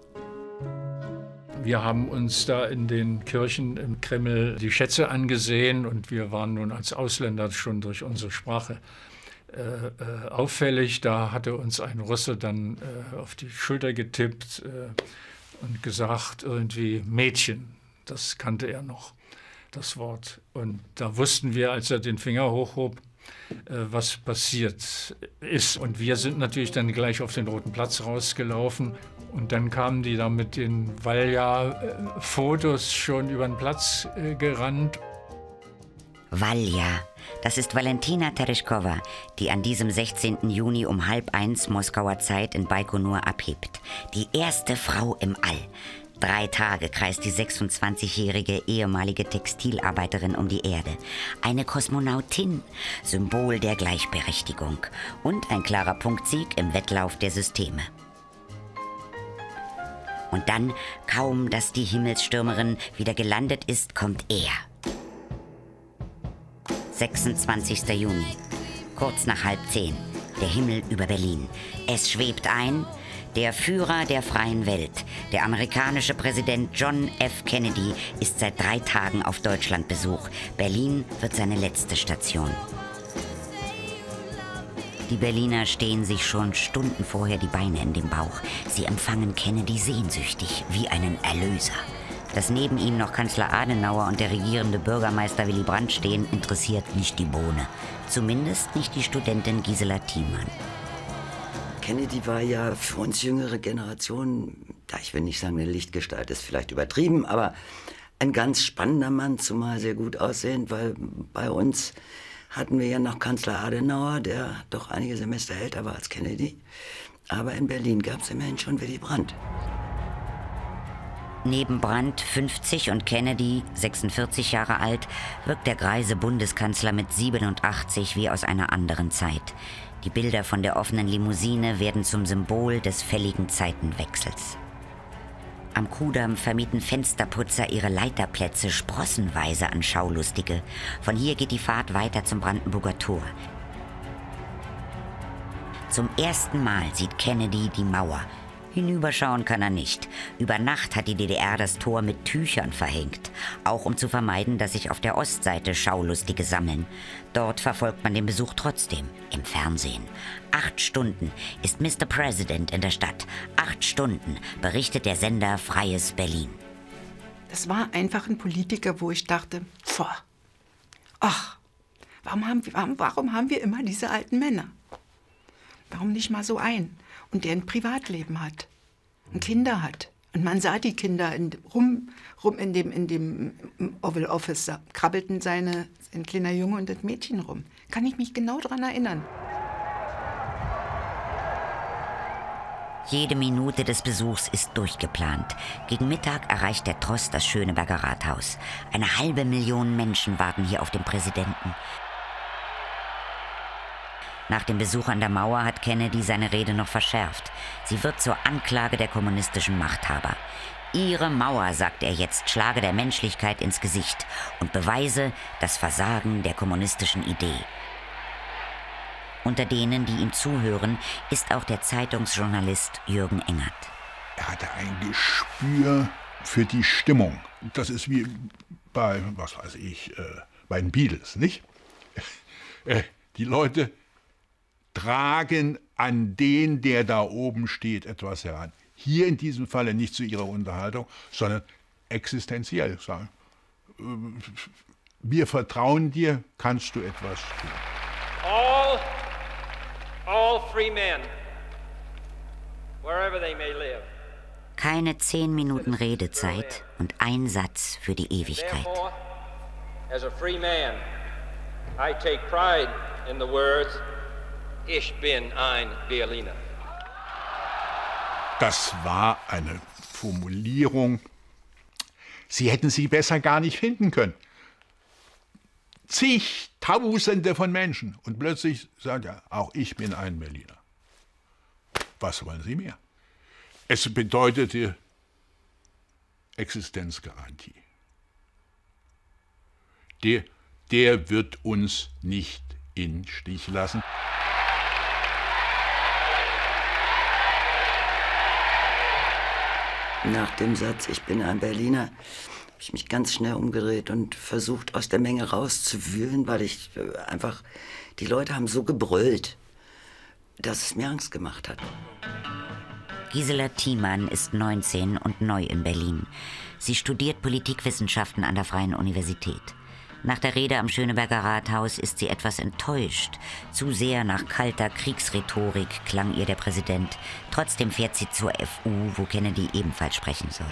Wir haben uns da in den Kirchen im Kreml die Schätze angesehen und wir waren nun als Ausländer schon durch unsere Sprache Äh, äh, auffällig. Da hatte uns ein Russe dann äh, auf die Schulter getippt äh, und gesagt, irgendwie Mädchen. Das kannte er noch, das Wort. Und da wussten wir, als er den Finger hochhob, äh, was passiert ist. Und wir sind natürlich dann gleich auf den Roten Platz rausgelaufen. Und dann kamen die da mit den Valja-Fotos schon über den Platz äh, gerannt. Valja, das ist Valentina Tereshkova, die an diesem sechzehnten Juni um halb eins Moskauer Zeit in Baikonur abhebt. Die erste Frau im All. Drei Tage kreist die sechsundzwanzigjährige ehemalige Textilarbeiterin um die Erde. Eine Kosmonautin, Symbol der Gleichberechtigung. Und ein klarer Punktsieg im Wettlauf der Systeme. Und dann, kaum dass die Himmelsstürmerin wieder gelandet ist, kommt er. sechsundzwanzigster Juni, kurz nach halb zehn, der Himmel über Berlin. Es schwebt ein, der Führer der freien Welt, der amerikanische Präsident John F. Kennedy, ist seit drei Tagen auf Deutschlandbesuch. Berlin wird seine letzte Station. Die Berliner stehen sich schon Stunden vorher die Beine in den Bauch. Sie empfangen Kennedy sehnsüchtig, wie einen Erlöser. Dass neben ihm noch Kanzler Adenauer und der regierende Bürgermeister Willy Brandt stehen, interessiert nicht die Bohne. Zumindest nicht die Studentin Gisela Thiemann. Kennedy war ja für uns jüngere Generationen, ja, ich will nicht sagen, eine Lichtgestalt ist vielleicht übertrieben, aber ein ganz spannender Mann, zumal sehr gut aussehend, weil bei uns hatten wir ja noch Kanzler Adenauer, der doch einige Semester älter war als Kennedy. Aber in Berlin gab es immerhin schon Willy Brandt. Neben Brandt, fünfzig, und Kennedy, sechsundvierzig Jahre alt, wirkt der greise Bundeskanzler mit siebenundachtzig wie aus einer anderen Zeit. Die Bilder von der offenen Limousine werden zum Symbol des fälligen Zeitenwechsels. Am Kudamm vermieten Fensterputzer ihre Leiterplätze sprossenweise an Schaulustige. Von hier geht die Fahrt weiter zum Brandenburger Tor. Zum ersten Mal sieht Kennedy die Mauer. Hinüberschauen kann er nicht. Über Nacht hat die D D R das Tor mit Tüchern verhängt, auch um zu vermeiden, dass sich auf der Ostseite Schaulustige sammeln. Dort verfolgt man den Besuch trotzdem, im Fernsehen. Acht Stunden ist Mister President in der Stadt. Acht Stunden berichtet der Sender Freies Berlin. Das war einfach ein Politiker, wo ich dachte, boah, ach, warum haben, warum, warum haben wir immer diese alten Männer? Warum nicht mal so einen? Und der ein Privatleben hat und Kinder hat. Und man sah die Kinder in, rum, rum in dem, in dem Oval Office, da krabbelten seine, ein kleiner Junge und das Mädchen rum. Kann ich mich genau daran erinnern. Jede Minute des Besuchs ist durchgeplant. Gegen Mittag erreicht der Tross das Schöneberger Rathaus. Eine halbe Million Menschen warten hier auf den Präsidenten. Nach dem Besuch an der Mauer hat Kennedy seine Rede noch verschärft. Sie wird zur Anklage der kommunistischen Machthaber. Ihre Mauer, sagt er jetzt, schlage der Menschlichkeit ins Gesicht und beweise das Versagen der kommunistischen Idee. Unter denen, die ihm zuhören, ist auch der Zeitungsjournalist Jürgen Engert. Er hatte ein Gespür für die Stimmung. Das ist wie bei, was weiß ich, äh, bei den Beatles, nicht? Äh, die Leute tragen an den, der da oben steht, etwas heran. Hier in diesem Falle nicht zu ihrer Unterhaltung, sondern existenziell sagen. Äh, wir vertrauen dir, kannst du etwas tun. All, all free men, wherever they may live. Keine zehn Minuten Redezeit und ein Satz für die Ewigkeit. Therefore, as a free man, I take pride in the words, ich bin ein Berliner. Das war eine Formulierung, Sie hätten sie besser gar nicht finden können. Zigtausende von Menschen. Und plötzlich sagt er, auch ich bin ein Berliner. Was wollen Sie mehr? Es bedeutete Existenzgarantie. Der, der wird uns nicht in Stich lassen. Nach dem Satz, ich bin ein Berliner, habe ich mich ganz schnell umgedreht und versucht, aus der Menge rauszuwühlen, weil ich einfach, die Leute haben so gebrüllt, dass es mir Angst gemacht hat. Gisela Thiemann ist neunzehn und neu in Berlin. Sie studiert Politikwissenschaften an der Freien Universität. Nach der Rede am Schöneberger Rathaus ist sie etwas enttäuscht. Zu sehr nach kalter Kriegsrhetorik klang ihr der Präsident. Trotzdem fährt sie zur F U, wo Kennedy ebenfalls sprechen soll.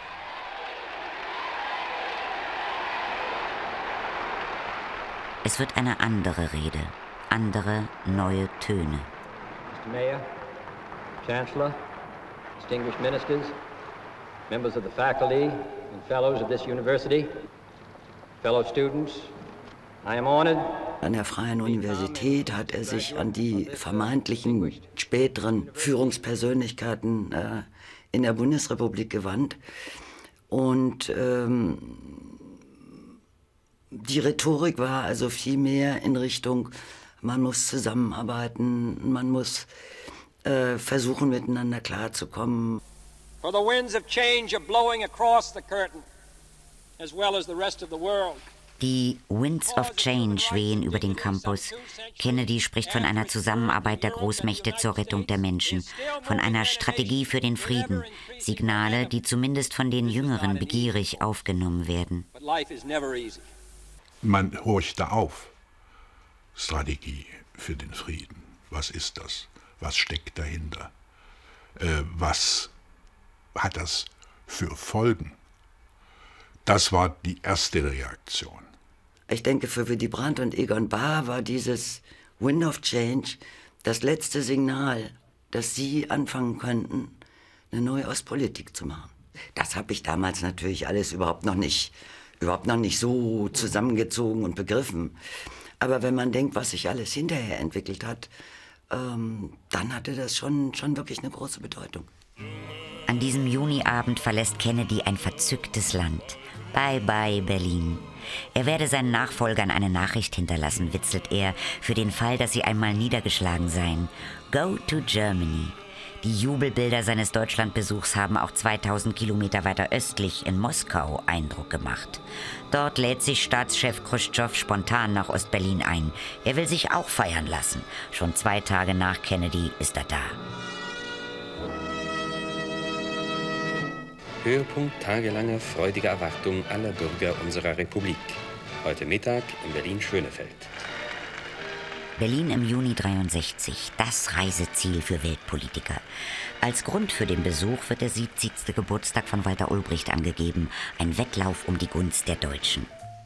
Es wird eine andere Rede, andere, neue Töne. Mister Mayor, Chancellor, distinguished ministers, members of the faculty and fellows of this university, fellow students, I am honored. An der Freien Universität hat er sich an die vermeintlichen späteren Führungspersönlichkeiten äh, in der Bundesrepublik gewandt. Und ähm, die Rhetorik war also viel mehr in Richtung, man muss zusammenarbeiten, man muss äh, versuchen, miteinander klarzukommen. For the winds of change are blowing across the curtain, as well as the rest of the world. Die Winds of Change wehen über den Campus. Kennedy spricht von einer Zusammenarbeit der Großmächte zur Rettung der Menschen, von einer Strategie für den Frieden, Signale, die zumindest von den Jüngeren begierig aufgenommen werden. Man horchte auf. Strategie für den Frieden. Was ist das? Was steckt dahinter? Äh, was hat das für Folgen? Das war die erste Reaktion. Ich denke, für Willy Brandt und Egon Bahr war dieses Wind of Change das letzte Signal, dass sie anfangen könnten, eine neue Ostpolitik zu machen. Das habe ich damals natürlich alles überhaupt noch nicht, überhaupt noch nicht so zusammengezogen und begriffen. Aber wenn man denkt, was sich alles hinterher entwickelt hat, ähm, dann hatte das schon, schon wirklich eine große Bedeutung. An diesem Juniabend verlässt Kennedy ein verzücktes Land. Bye bye Berlin. Er werde seinen Nachfolgern eine Nachricht hinterlassen, witzelt er, für den Fall, dass sie einmal niedergeschlagen seien. Go to Germany. Die Jubelbilder seines Deutschlandbesuchs haben auch zweitausend Kilometer weiter östlich in Moskau Eindruck gemacht. Dort lädt sich Staatschef Chruschtschow spontan nach Ostberlin ein. Er will sich auch feiern lassen. Schon zwei Tage nach Kennedy ist er da. Höhepunkt tagelanger freudiger Erwartung aller Bürger unserer Republik. Heute Mittag in Berlin-Schönefeld. Berlin im Juni dreiundsechzig, das Reiseziel für Weltpolitiker. Als Grund für den Besuch wird der siebzigste Geburtstag von Walter Ulbricht angegeben, ein Wettlauf um die Gunst der Deutschen.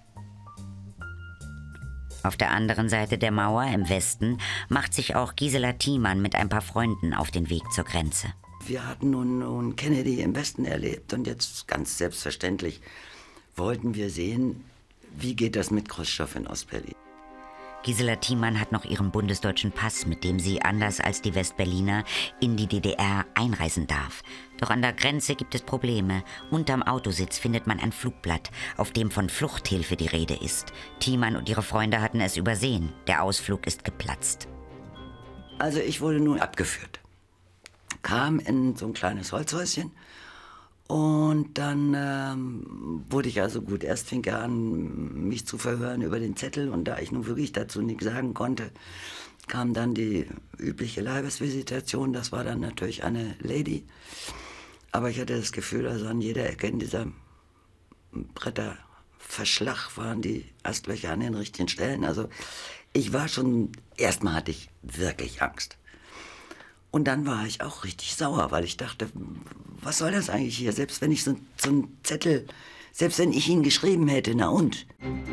Auf der anderen Seite der Mauer im Westen macht sich auch Gisela Thiemann mit ein paar Freunden auf den Weg zur Grenze. Wir hatten nun, nun Kennedy im Westen erlebt und jetzt ganz selbstverständlich wollten wir sehen, wie geht das mit Chruschtschow in Ostberlin. Gisela Thiemann hat noch ihren bundesdeutschen Pass, mit dem sie, anders als die Westberliner, in die D D R einreisen darf. Doch an der Grenze gibt es Probleme. Unterm Autositz findet man ein Flugblatt, auf dem von Fluchthilfe die Rede ist. Thiemann und ihre Freunde hatten es übersehen. Der Ausflug ist geplatzt. Also ich wurde nun abgeführt. Kam in so ein kleines Holzhäuschen. Und dann ähm, wurde ich also gut, erst fing er an, mich zu verhören über den Zettel. Und da ich nun wirklich dazu nichts sagen konnte, kam dann die übliche Leibesvisitation. Das war dann natürlich eine Lady. Aber ich hatte das Gefühl, also an jeder Ecke in dieser Bretterverschlag waren die Astlöcher an den richtigen Stellen. Also ich war schon, erstmal hatte ich wirklich Angst. Und dann war ich auch richtig sauer, weil ich dachte, was soll das eigentlich hier? Selbst wenn ich so, so einen Zettel, selbst wenn ich ihn geschrieben hätte, na und?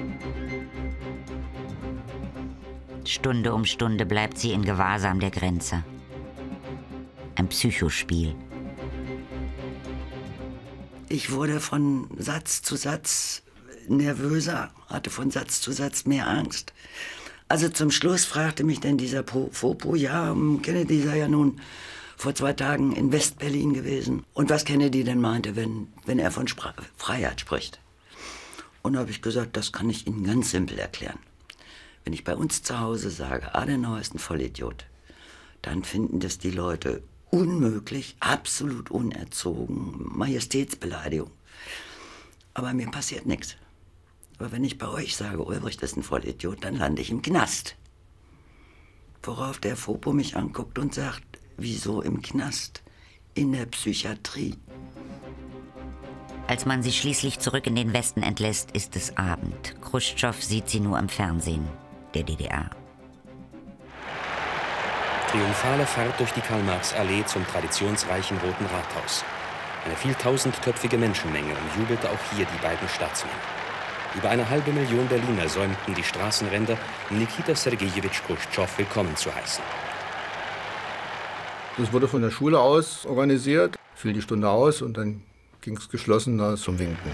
Stunde um Stunde bleibt sie in Gewahrsam der Grenze. Ein Psychospiel. Ich wurde von Satz zu Satz nervöser, hatte von Satz zu Satz mehr Angst. Also zum Schluss fragte mich dann dieser Fopo, ja, Kennedy sei ja nun vor zwei Tagen in West-Berlin gewesen. Und was Kennedy denn meinte, wenn, wenn er von Spra- Freiheit spricht. Und da habe ich gesagt, das kann ich Ihnen ganz simpel erklären. Wenn ich bei uns zu Hause sage, Adenauer ist ein Vollidiot, dann finden das die Leute unmöglich, absolut unerzogen, Majestätsbeleidigung. Aber mir passiert nichts. Aber wenn ich bei euch sage, Ulbricht ist ein Vollidiot, dann lande ich im Knast. Worauf der Fopo mich anguckt und sagt, wieso im Knast? In der Psychiatrie. Als man sie schließlich zurück in den Westen entlässt, ist es Abend. Chruschtschow sieht sie nur im Fernsehen der D D R. Triumphale Fahrt durch die Karl-Marx-Allee zum traditionsreichen Roten Rathaus. Eine vieltausendköpfige Menschenmenge umjubelte auch hier die beiden Staatsmänner. Über eine halbe Million Berliner säumten die Straßenränder, um Nikita Sergejewitsch Chruschtschow willkommen zu heißen. Das wurde von der Schule aus organisiert, fiel die Stunde aus und dann ging es geschlossen da zum Winken.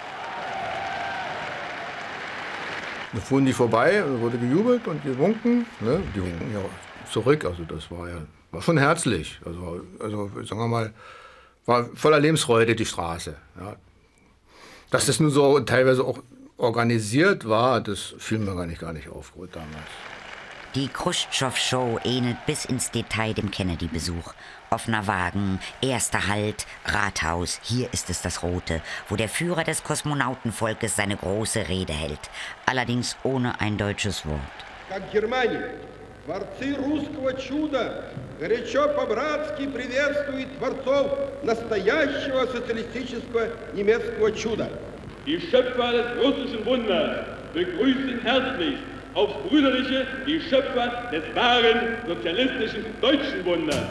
Da fuhren die vorbei, wurde gejubelt und gewunken. Ne? Die winken ja zurück, also das war ja war schon herzlich. Also, also sagen wir mal, war voller Lebensfreude die Straße. Ja. Dass das nun so teilweise auch organisiert war, das fiel mir gar nicht, gar nicht auf damals. Die Chruschtschow-Show ähnelt bis ins Detail dem Kennedy-Besuch. Offener Wagen, erster Halt, Rathaus, hier ist es das Rote, wo der Führer des Kosmonautenvolkes seine große Rede hält. Allerdings ohne ein deutsches Wort. Как Германия, творцы русского чуда, горячо по-братски приветствует творцов настоящего социалистического немецкого чуда. Die Schöpfer des russischen Wunders begrüßen herzlich aufs Brüderliche die Schöpfer des wahren sozialistischen deutschen Wunders.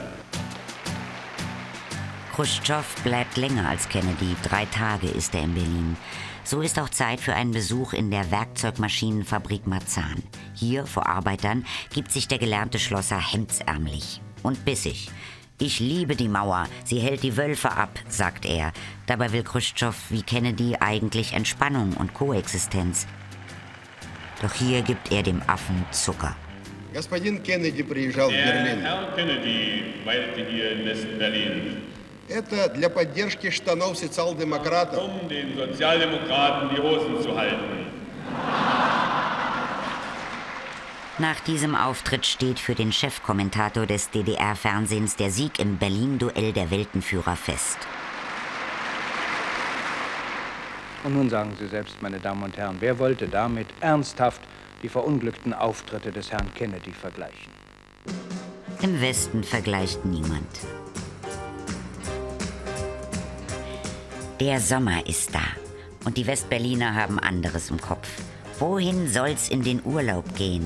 Chruschtschow bleibt länger als Kennedy. Drei Tage ist er in Berlin. So ist auch Zeit für einen Besuch in der Werkzeugmaschinenfabrik Marzahn. Hier, vor Arbeitern, gibt sich der gelernte Schlosser hemdsärmelig und bissig. Ich liebe die Mauer, sie hält die Wölfe ab, sagt er. Dabei will Chruschtschow wie Kennedy eigentlich Entspannung und Koexistenz. Doch hier gibt er dem Affen Zucker. Господин Кеннеди приезжал в Берлин. Herr Kennedy weilte hier in West-Berlin. Это для поддержки штанов социал-демократов. Um den Sozialdemokraten die Hosen zu halten. Nach diesem Auftritt steht für den Chefkommentator des D D R-Fernsehens der Sieg im Berlin-Duell der Weltenführer fest. Und nun sagen Sie selbst, meine Damen und Herren, wer wollte damit ernsthaft die verunglückten Auftritte des Herrn Kennedy vergleichen? Im Westen vergleicht niemand. Der Sommer ist da und die Westberliner haben anderes im Kopf. Wohin soll's in den Urlaub gehen?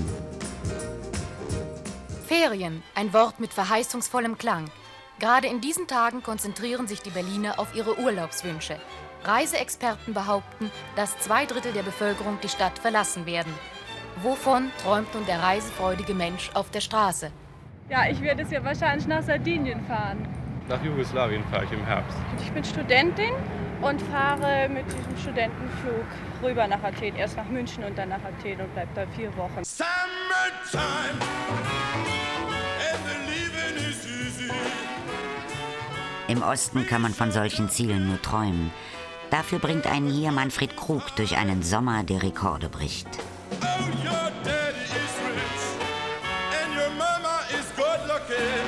Ferien, ein Wort mit verheißungsvollem Klang. Gerade in diesen Tagen konzentrieren sich die Berliner auf ihre Urlaubswünsche. Reiseexperten behaupten, dass zwei Drittel der Bevölkerung die Stadt verlassen werden. Wovon träumt nun der reisefreudige Mensch auf der Straße? Ja, ich werde es ja wahrscheinlich nach Sardinien fahren. Nach Jugoslawien fahre ich im Herbst. Ich bin Studentin und fahre mit diesem Studentenflug rüber nach Athen. Erst nach München und dann nach Athen und bleibe da vier Wochen. Summertime, and the living is easy. Im Osten kann man von solchen Zielen nur träumen. Dafür bringt einen hier Manfred Krug durch einen Sommer, der Rekorde bricht. Oh, your daddy is rich, and your mama is good looking.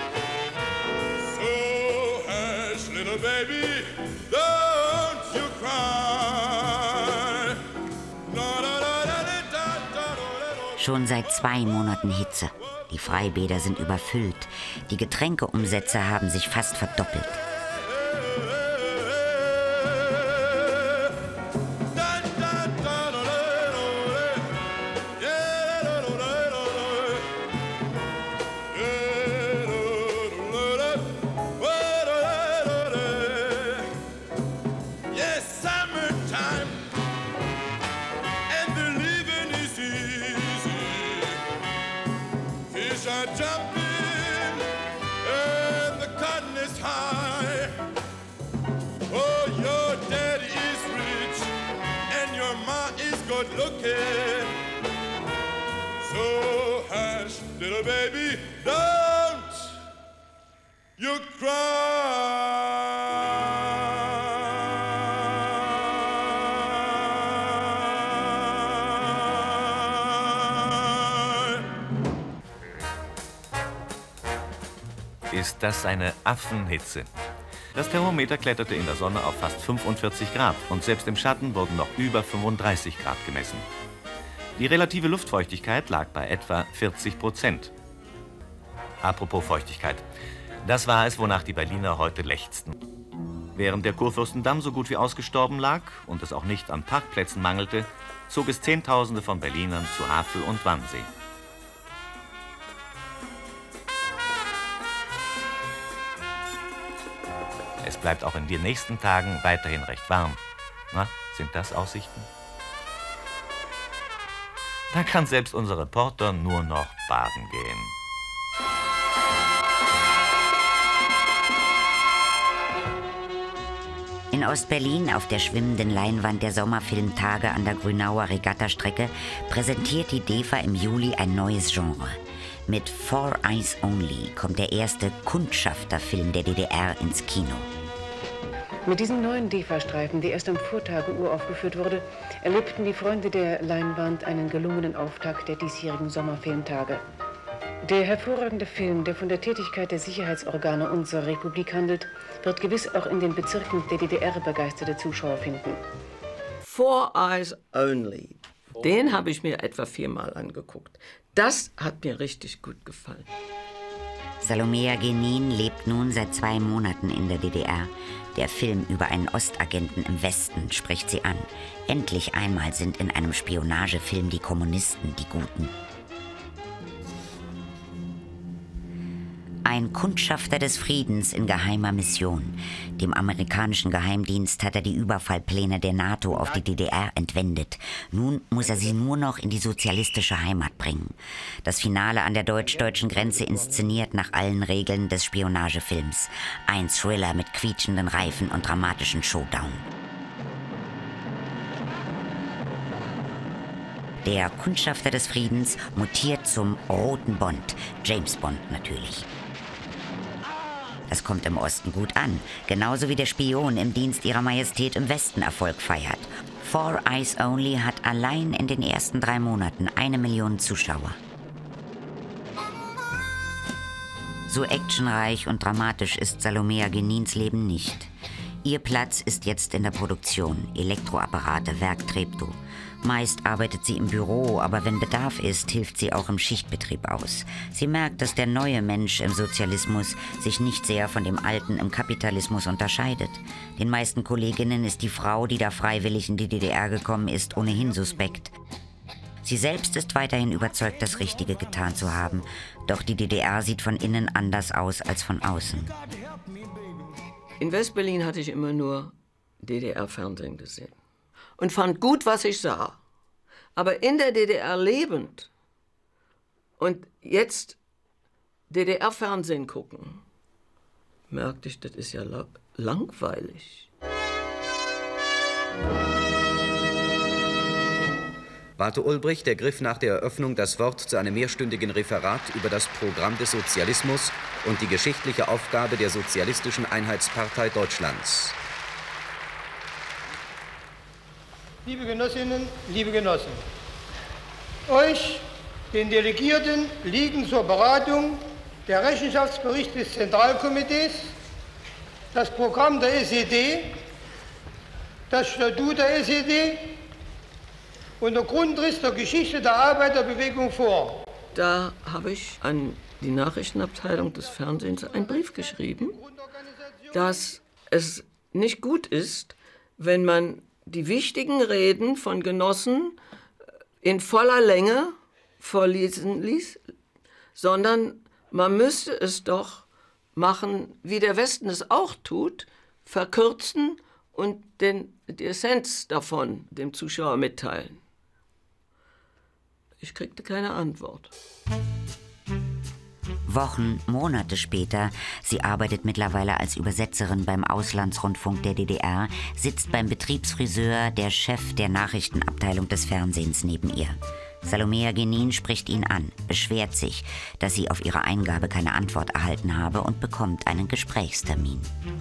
So hush, little baby, don't you cry. La, la, la, la, la, da, da, da. Schon seit zwei Monaten Hitze. Die Freibäder sind überfüllt. Die Getränkeumsätze haben sich fast verdoppelt. Looking. So hush, little baby, don't you cry. Ist das eine Affenhitze? Das Thermometer kletterte in der Sonne auf fast fünfundvierzig Grad und selbst im Schatten wurden noch über fünfunddreißig Grad gemessen. Die relative Luftfeuchtigkeit lag bei etwa vierzig Prozent. Apropos Feuchtigkeit. Das war es, wonach die Berliner heute lechzten. Während der Kurfürstendamm so gut wie ausgestorben lag und es auch nicht an Parkplätzen mangelte, zog es Zehntausende von Berlinern zu Havel und Wannsee. Es bleibt auch in den nächsten Tagen weiterhin recht warm. Na, sind das Aussichten? Da kann selbst unser Reporter nur noch baden gehen. In Ostberlin auf der schwimmenden Leinwand der Sommerfilmtage an der Grünauer Regattastrecke präsentiert die D E F A im Juli ein neues Genre. Mit Four Eyes Only kommt der erste Kundschafterfilm der D D R ins Kino. Mit diesem neuen D E F A-Streifen, der erst am Vortage uraufgeführt wurde, erlebten die Freunde der Leinwand einen gelungenen Auftakt der diesjährigen Sommerfilmtage. Der hervorragende Film, der von der Tätigkeit der Sicherheitsorgane unserer Republik handelt, wird gewiss auch in den Bezirken der D D R begeisterte Zuschauer finden. Four Eyes Only. Den habe ich mir etwa viermal angeguckt. Das hat mir richtig gut gefallen. Salomea Genin lebt nun seit zwei Monaten in der D D R. Der Film über einen Ostagenten im Westen spricht sie an. Endlich einmal sind in einem Spionagefilm die Kommunisten die Guten. Ein Kundschafter des Friedens in geheimer Mission. Dem amerikanischen Geheimdienst hat er die Überfallpläne der NATO auf die D D R entwendet. Nun muss er sie nur noch in die sozialistische Heimat bringen. Das Finale an der deutsch-deutschen Grenze inszeniert nach allen Regeln des Spionagefilms. Ein Thriller mit quietschenden Reifen und dramatischen Showdown. Der Kundschafter des Friedens mutiert zum Roten Bond. James Bond natürlich. Das kommt im Osten gut an, genauso wie der Spion im Dienst ihrer Majestät im Westen Erfolg feiert. Four Eyes Only hat allein in den ersten drei Monaten eine Million Zuschauer. So actionreich und dramatisch ist Salomea Genins Leben nicht. Ihr Platz ist jetzt in der Produktion, Elektroapparate, Werk Treptow. Meist arbeitet sie im Büro, aber wenn Bedarf ist, hilft sie auch im Schichtbetrieb aus. Sie merkt, dass der neue Mensch im Sozialismus sich nicht sehr von dem alten im Kapitalismus unterscheidet. Den meisten Kolleginnen ist die Frau, die da freiwillig in die D D R gekommen ist, ohnehin suspekt. Sie selbst ist weiterhin überzeugt, das Richtige getan zu haben. Doch die D D R sieht von innen anders aus als von außen. In Westberlin hatte ich immer nur D D R-Fernsehen gesehen und fand gut, was ich sah. Aber in der D D R lebend und jetzt D D R-Fernsehen gucken, merkte ich, das ist ja langweilig. Walter Ulbricht ergriff nach der Eröffnung das Wort zu einem mehrstündigen Referat über das Programm des Sozialismus und die geschichtliche Aufgabe der Sozialistischen Einheitspartei Deutschlands. Liebe Genossinnen, liebe Genossen, euch, den Delegierten, liegen zur Beratung der Rechenschaftsbericht des Zentralkomitees, das Programm der S E D, das Statut der S E D und der Grundriss der Geschichte der Arbeiterbewegung vor. Da habe ich an die Nachrichtenabteilung des Fernsehens einen Brief geschrieben, dass es nicht gut ist, wenn man die wichtigen Reden von Genossen in voller Länge vorlesen ließ, sondern man müsste es doch machen, wie der Westen es auch tut, verkürzen und den, die Essenz davon dem Zuschauer mitteilen. Ich kriegte keine Antwort. Wochen, Monate später, sie arbeitet mittlerweile als Übersetzerin beim Auslandsrundfunk der D D R, sitzt beim Betriebsfriseur der Chef der Nachrichtenabteilung des Fernsehens neben ihr. Salomea Genin spricht ihn an, beschwert sich, dass sie auf ihre Eingabe keine Antwort erhalten habe und bekommt einen Gesprächstermin.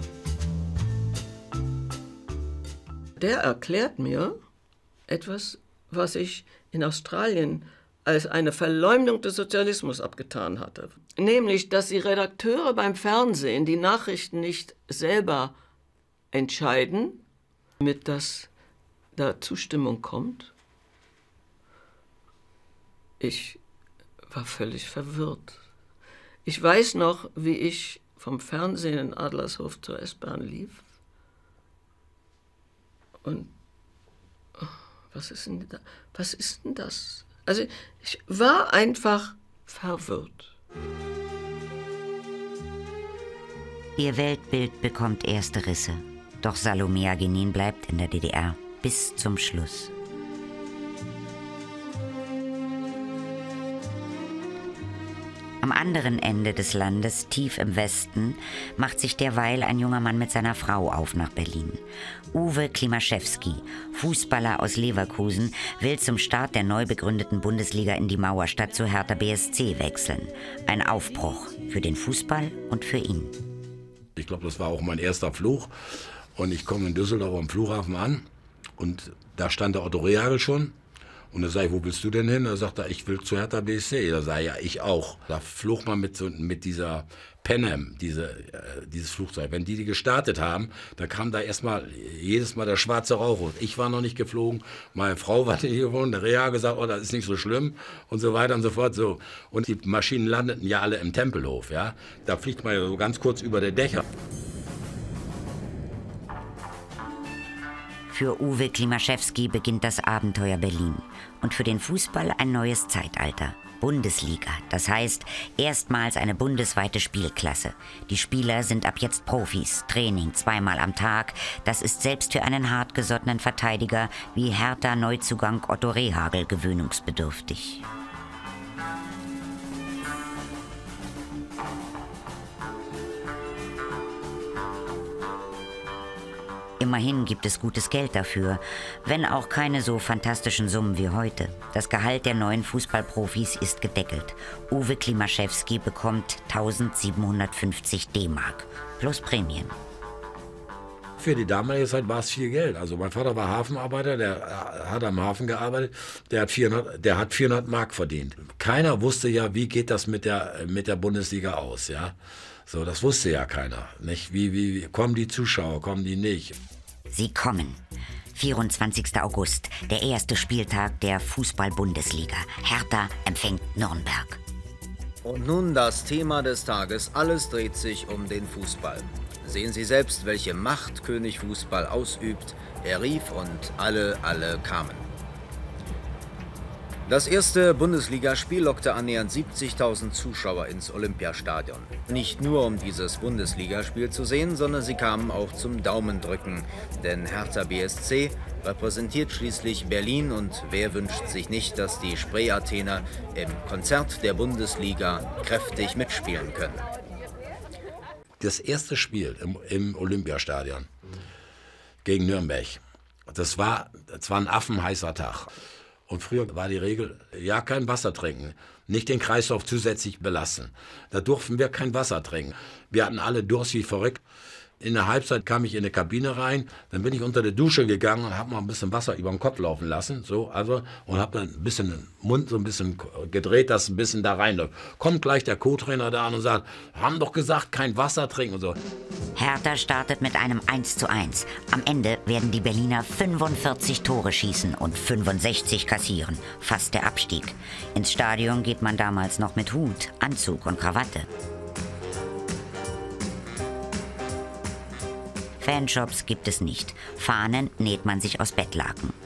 Der erklärt mir etwas, was ich in Australien als eine Verleumdung des Sozialismus abgetan hatte. Nämlich, dass die Redakteure beim Fernsehen die Nachrichten nicht selber entscheiden, damit das da Zustimmung kommt. Ich war völlig verwirrt. Ich weiß noch, wie ich vom Fernsehen in Adlershof zur S-Bahn lief. Und oh, was ist denn da? Was ist denn das? Also ich war einfach verwirrt. Ihr Weltbild bekommt erste Risse. Doch Salomea Genin bleibt in der D D R bis zum Schluss. Am anderen Ende des Landes, tief im Westen, macht sich derweil ein junger Mann mit seiner Frau auf nach Berlin. Uwe Klimaszewski, Fußballer aus Leverkusen, will zum Start der neu begründeten Bundesliga in die Mauerstadt zu Hertha B S C wechseln. Ein Aufbruch für den Fußball und für ihn. Ich glaube, das war auch mein erster Flug. Und ich komme in Düsseldorf am Flughafen an und da stand der Otto Rehhagel schon. Und da sage ich, wo willst du denn hin? Da sagt er, ich will zu Hertha B S C. Da sage ich, ja, ich auch. Da flog man mit, so, mit dieser Pan Am, diese, äh, dieses Flugzeug. Wenn die die gestartet haben, da kam da erstmal jedes Mal der schwarze Rauch raus. Ich war noch nicht geflogen, meine Frau war nicht geflogen, der Rehhagel gesagt, oh, das ist nicht so schlimm und so weiter und so fort. So. Und die Maschinen landeten ja alle im Tempelhof. Ja? Da fliegt man ja so ganz kurz über die Dächer. Für Uwe Klimaszewski beginnt das Abenteuer Berlin und für den Fußball ein neues Zeitalter. Bundesliga, das heißt erstmals eine bundesweite Spielklasse. Die Spieler sind ab jetzt Profis, Training zweimal am Tag. Das ist selbst für einen hartgesottenen Verteidiger wie Hertha-Neuzugang Otto Rehhagel gewöhnungsbedürftig. Immerhin gibt es gutes Geld dafür, wenn auch keine so fantastischen Summen wie heute. Das Gehalt der neuen Fußballprofis ist gedeckelt. Uwe Klimaszewski bekommt tausendsiebenhundertfünfzig D-Mark plus Prämien. Für die damalige Zeit war es viel Geld. Also mein Vater war Hafenarbeiter, der hat am Hafen gearbeitet, der hat vierhundert, der hat vierhundert Mark verdient. Keiner wusste ja, wie geht das mit der, mit der Bundesliga aus, ja. So, das wusste ja keiner, nicht? Wie, wie, wie kommen die Zuschauer, kommen die nicht? Sie kommen. vierundzwanzigster August, der erste Spieltag der Fußball-Bundesliga. Hertha empfängt Nürnberg. Und nun das Thema des Tages. Alles dreht sich um den Fußball. Sehen Sie selbst, welche Macht König Fußball ausübt. Er rief und alle, alle kamen. Das erste Bundesligaspiel lockte annähernd siebzigtausend Zuschauer ins Olympiastadion. Nicht nur um dieses Bundesligaspiel zu sehen, sondern sie kamen auch zum Daumendrücken. Denn Hertha B S C repräsentiert schließlich Berlin und wer wünscht sich nicht, dass die Spree-Athener im Konzert der Bundesliga kräftig mitspielen können. Das erste Spiel im, im Olympiastadion gegen Nürnberg. Das war, das war ein affenheißer Tag. Und früher war die Regel, ja, kein Wasser trinken, nicht den Kreislauf zusätzlich belasten. Da durften wir kein Wasser trinken. Wir hatten alle Durst wie verrückt. In der Halbzeit kam ich in eine Kabine rein, dann bin ich unter der Dusche gegangen und habe mal ein bisschen Wasser über den Kopf laufen lassen, so, also, und habe dann ein bisschen den Mund so ein bisschen gedreht, dass ein bisschen da reinläuft. Kommt gleich der Co-Trainer da an und sagt, haben doch gesagt, kein Wasser trinken und so. Hertha startet mit einem eins zu eins. Am Ende werden die Berliner fünfundvierzig Tore schießen und fünfundsechzig kassieren. Fast der Abstieg. Ins Stadion geht man damals noch mit Hut, Anzug und Krawatte. Fanshops gibt es nicht. Fahnen näht man sich aus Bettlaken.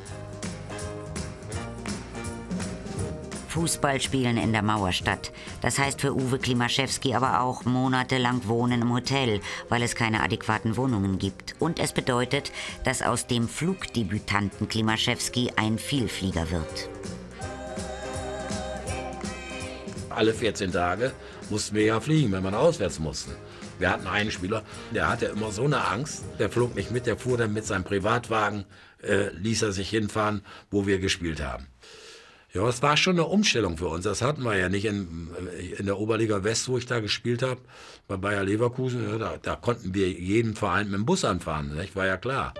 Fußball spielen in der Mauerstadt. Das heißt für Uwe Klimaschewski aber auch monatelang wohnen im Hotel, weil es keine adäquaten Wohnungen gibt. Und es bedeutet, dass aus dem Flugdebütanten Klimaschewski ein Vielflieger wird. Alle vierzehn Tage mussten wir ja fliegen, wenn wir auswärts mussten. Wir hatten einen Spieler, der hatte immer so eine Angst. Der flog nicht mit, der fuhr dann mit seinem Privatwagen, äh, ließ er sich hinfahren, wo wir gespielt haben. Ja, es war schon eine Umstellung für uns. Das hatten wir ja nicht in, in der Oberliga West, wo ich da gespielt habe, bei Bayer Leverkusen. Ja, da, da konnten wir jeden Verein mit dem Bus anfahren, das war ja klar.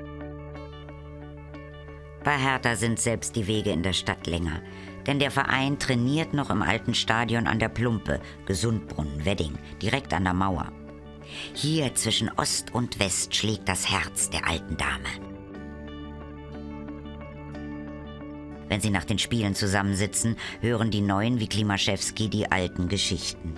Bei Hertha sind selbst die Wege in der Stadt länger. Denn der Verein trainiert noch im alten Stadion an der Plumpe, Gesundbrunnen, Wedding, direkt an der Mauer. Hier zwischen Ost und West schlägt das Herz der alten Dame. Wenn sie nach den Spielen zusammensitzen, hören die Neuen wie Klimaschewski die alten Geschichten.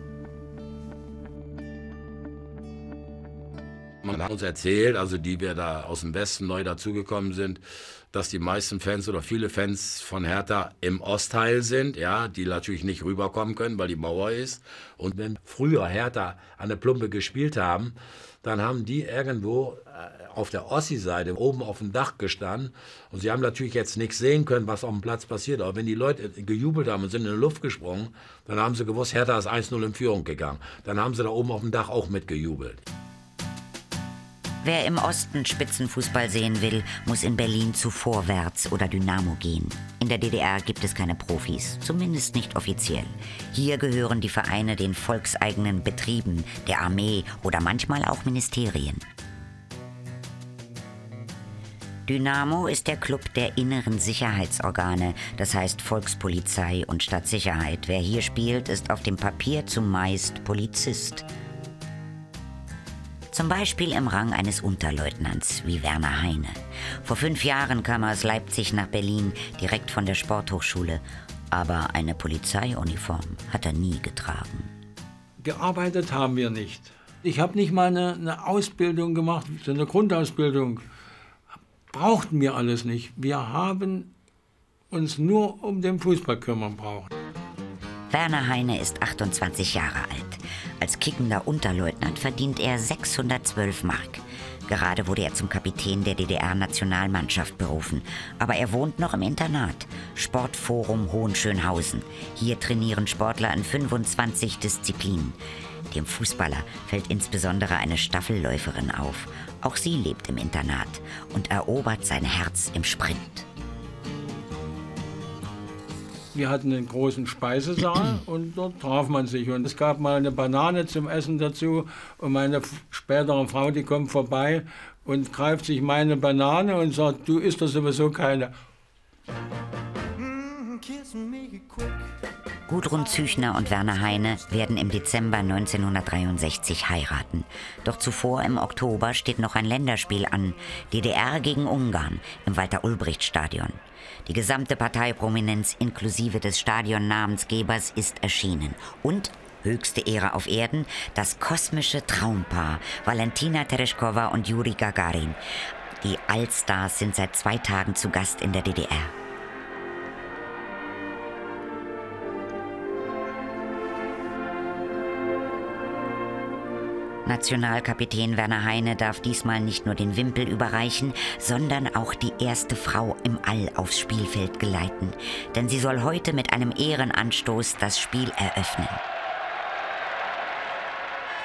Man hat uns erzählt, also die wir da aus dem Westen neu dazugekommen sind, dass die meisten Fans oder viele Fans von Hertha im Ostteil sind, ja, die natürlich nicht rüberkommen können, weil die Mauer ist. Und wenn früher Hertha an der Plumpe gespielt haben, dann haben die irgendwo auf der Ossi-Seite oben auf dem Dach gestanden. Und sie haben natürlich jetzt nichts sehen können, was auf dem Platz passiert. Aber wenn die Leute gejubelt haben und sind in die Luft gesprungen, dann haben sie gewusst, Hertha ist eins null in Führung gegangen. Dann haben sie da oben auf dem Dach auch mitgejubelt. Wer im Osten Spitzenfußball sehen will, muss in Berlin zu Vorwärts oder Dynamo gehen. In der D D R gibt es keine Profis, zumindest nicht offiziell. Hier gehören die Vereine den volkseigenen Betrieben, der Armee oder manchmal auch Ministerien. Dynamo ist der Club der inneren Sicherheitsorgane, das heißt Volkspolizei und Stadtsicherheit. Wer hier spielt, ist auf dem Papier zumeist Polizist. Zum Beispiel im Rang eines Unterleutnants wie Werner Heine. Vor fünf Jahren kam er aus Leipzig nach Berlin, direkt von der Sporthochschule. Aber eine Polizeiuniform hat er nie getragen. Gearbeitet haben wir nicht. Ich habe nicht mal eine, eine Ausbildung gemacht, so eine Grundausbildung. Brauchten wir alles nicht. Wir haben uns nur um den Fußball kümmern braucht. Werner Heine ist achtundzwanzig Jahre alt. Als kickender Unterleutnant verdient er sechshundertzwölf Mark. Gerade wurde er zum Kapitän der D D R-Nationalmannschaft berufen. Aber er wohnt noch im Internat. Sportforum Hohenschönhausen. Hier trainieren Sportler in fünfundzwanzig Disziplinen. Dem Fußballer fällt insbesondere eine Staffelläuferin auf. Auch sie lebt im Internat und erobert sein Herz im Sprint. Wir hatten einen großen Speisesaal und dort traf man sich. Und es gab mal eine Banane zum Essen dazu. Und meine spätere Frau, die kommt vorbei und greift sich meine Banane und sagt, du isst doch sowieso keine. Gudrun Züchner und Werner Heine werden im Dezember neunzehnhundertdreiundsechzig heiraten. Doch zuvor im Oktober steht noch ein Länderspiel an. D D R gegen Ungarn im Walter-Ulbricht-Stadion. Die gesamte Parteiprominenz inklusive des Stadionnamensgebers ist erschienen. Und, höchste Ehre auf Erden, das kosmische Traumpaar Valentina Tereshkova und Juri Gagarin. Die Allstars sind seit zwei Tagen zu Gast in der D D R. Nationalkapitän Werner Heine darf diesmal nicht nur den Wimpel überreichen, sondern auch die erste Frau im All aufs Spielfeld geleiten. Denn sie soll heute mit einem Ehrenanstoß das Spiel eröffnen.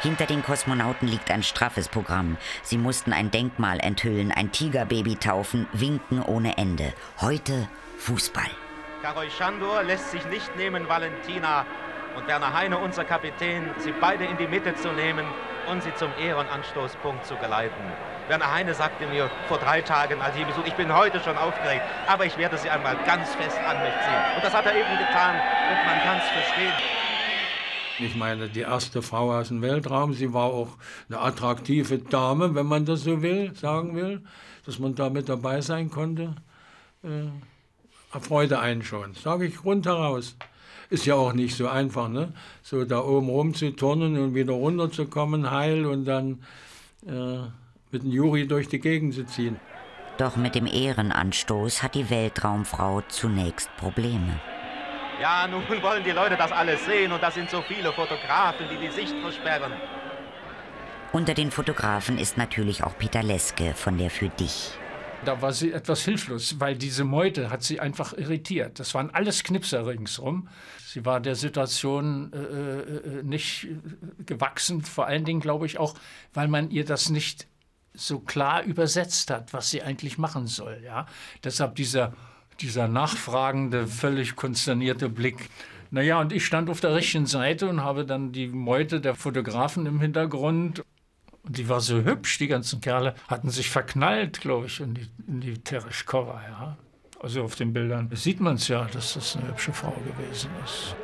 Hinter den Kosmonauten liegt ein straffes Programm. Sie mussten ein Denkmal enthüllen, ein Tigerbaby taufen, winken ohne Ende. Heute Fußball. Karoy Schandor lässt sich nicht nehmen, Valentina und Werner Heine, unser Kapitän, sie beide in die Mitte zu nehmen und sie zum Ehrenanstoßpunkt zu geleiten. Werner Heine sagte mir vor drei Tagen, als ich besuchte, ich bin heute schon aufgeregt, aber ich werde sie einmal ganz fest an mich ziehen. Und das hat er eben getan und man kann es verstehen. Ich meine, die erste Frau aus dem Weltraum, sie war auch eine attraktive Dame, wenn man das so will, sagen will, dass man da mit dabei sein konnte. Äh, erfreute einen schon, sage ich rundheraus. Ist ja auch nicht so einfach, ne? So da oben rum zu turnen und wieder runterzukommen, heil und dann äh, mit dem Juri durch die Gegend zu ziehen. Doch mit dem Ehrenanstoß hat die Weltraumfrau zunächst Probleme. Ja, nun wollen die Leute das alles sehen und das sind so viele Fotografen, die die Sicht versperren. Unter den Fotografen ist natürlich auch Peter Leske von der Für dich. Da war sie etwas hilflos, weil diese Meute hat sie einfach irritiert. Das waren alles Knipser ringsrum. Sie war der Situation äh, äh, nicht gewachsen, vor allen Dingen, glaube ich, auch, weil man ihr das nicht so klar übersetzt hat, was sie eigentlich machen soll. Ja? Deshalb dieser, dieser nachfragende, völlig konsternierte Blick. Naja, und ich stand auf der rechten Seite und habe dann die Meute der Fotografen im Hintergrund. Und die war so hübsch, die ganzen Kerle hatten sich verknallt, glaube ich, in die, in die Tereshkova. Ja? Also auf den Bildern sieht man es ja, dass das eine hübsche Frau gewesen ist.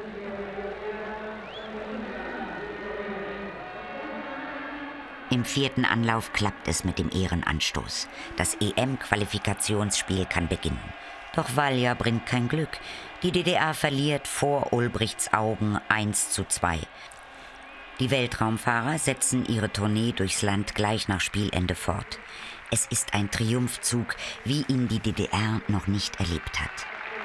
Im vierten Anlauf klappt es mit dem Ehrenanstoß. Das E M-Qualifikationsspiel kann beginnen. Doch Valja bringt kein Glück. Die D D R verliert vor Ulbrichts Augen eins zu zwei. Die Weltraumfahrer setzen ihre Tournee durchs Land gleich nach Spielende fort. Es ist ein Triumphzug, wie ihn die D D R noch nicht erlebt hat.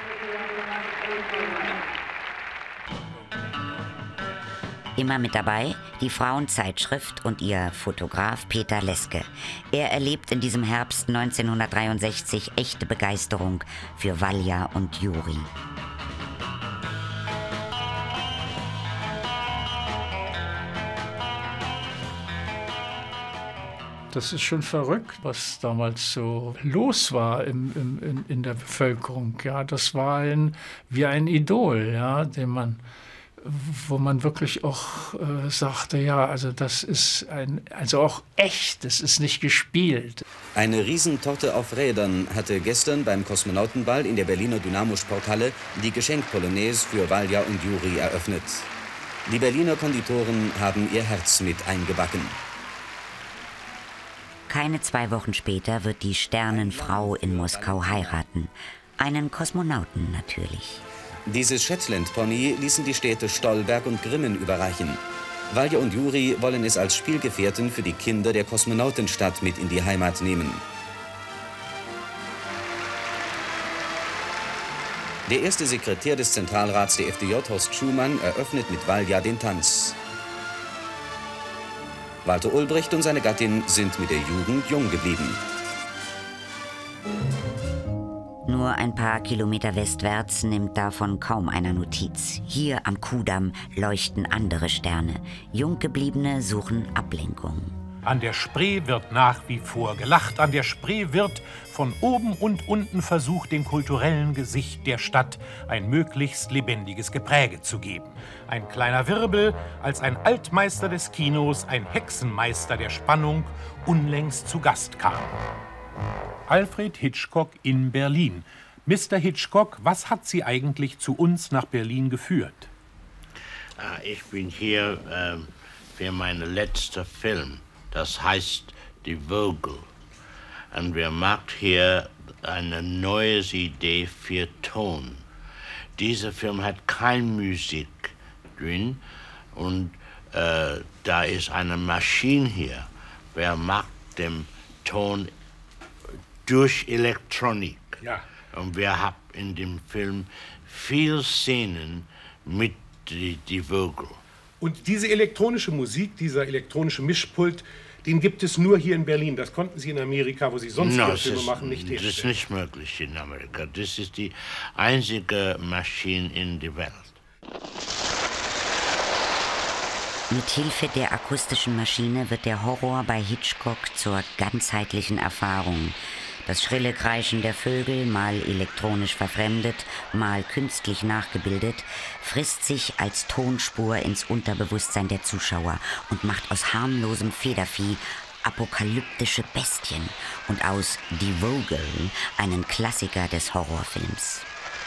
Immer mit dabei die Frauenzeitschrift und ihr Fotograf Peter Leske. Er erlebt in diesem Herbst neunzehnhundertdreiundsechzig echte Begeisterung für Valja und Juri. Das ist schon verrückt, was damals so los war im, im, in, in der Bevölkerung. Ja, das war ein, wie ein Idol, ja, den man, wo man wirklich auch äh, sagte, ja, also das ist ein, also auch echt, das ist nicht gespielt. Eine Riesentorte auf Rädern hatte gestern beim Kosmonautenball in der Berliner Dynamo-Sporthalle die Geschenkpolonaise für Valja und Juri eröffnet. Die Berliner Konditoren haben ihr Herz mit eingebacken. Keine zwei Wochen später wird die Sternenfrau in Moskau heiraten. Einen Kosmonauten natürlich. Dieses Shetland-Pony ließen die Städte Stolberg und Grimmen überreichen. Valja und Juri wollen es als Spielgefährten für die Kinder der Kosmonautenstadt mit in die Heimat nehmen. Der erste Sekretär des Zentralrats der F D J, Horst Schumann, eröffnet mit Valja den Tanz. Walter Ulbricht und seine Gattin sind mit der Jugend jung geblieben. Nur ein paar Kilometer westwärts nimmt davon kaum einer Notiz. Hier am Kudamm leuchten andere Sterne. Junggebliebene suchen Ablenkung. An der Spree wird nach wie vor gelacht. An der Spree wird von oben und unten versucht, dem kulturellen Gesicht der Stadt ein möglichst lebendiges Gepräge zu geben. Ein kleiner Wirbel, als ein Altmeister des Kinos, ein Hexenmeister der Spannung, unlängst zu Gast kam. Alfred Hitchcock in Berlin. Mister Hitchcock, was hat Sie eigentlich zu uns nach Berlin geführt? Ah, ich bin hier äh, für meinen letzten Film. Das heißt Die Vögel. Und wir machen hier eine neue Idee für Ton. Dieser Film hat keine Musik drin und äh, da ist eine Maschine hier. Wer macht den Ton durch Elektronik. Ja. Und wir haben in dem Film viele Szenen mit die, die Vögel. Und diese elektronische Musik, dieser elektronische Mischpult, den gibt es nur hier in Berlin. Das konnten Sie in Amerika, wo Sie sonst no, Ihre Filme ist, machen, nicht herstellen. Das ist nicht möglich in Amerika. Das ist die einzige Maschine in der Welt. Mit Hilfe der akustischen Maschine wird der Horror bei Hitchcock zur ganzheitlichen Erfahrung. Das schrille Kreischen der Vögel, mal elektronisch verfremdet, mal künstlich nachgebildet, frisst sich als Tonspur ins Unterbewusstsein der Zuschauer und macht aus harmlosem Federvieh apokalyptische Bestien und aus Die Vogel einen Klassiker des Horrorfilms.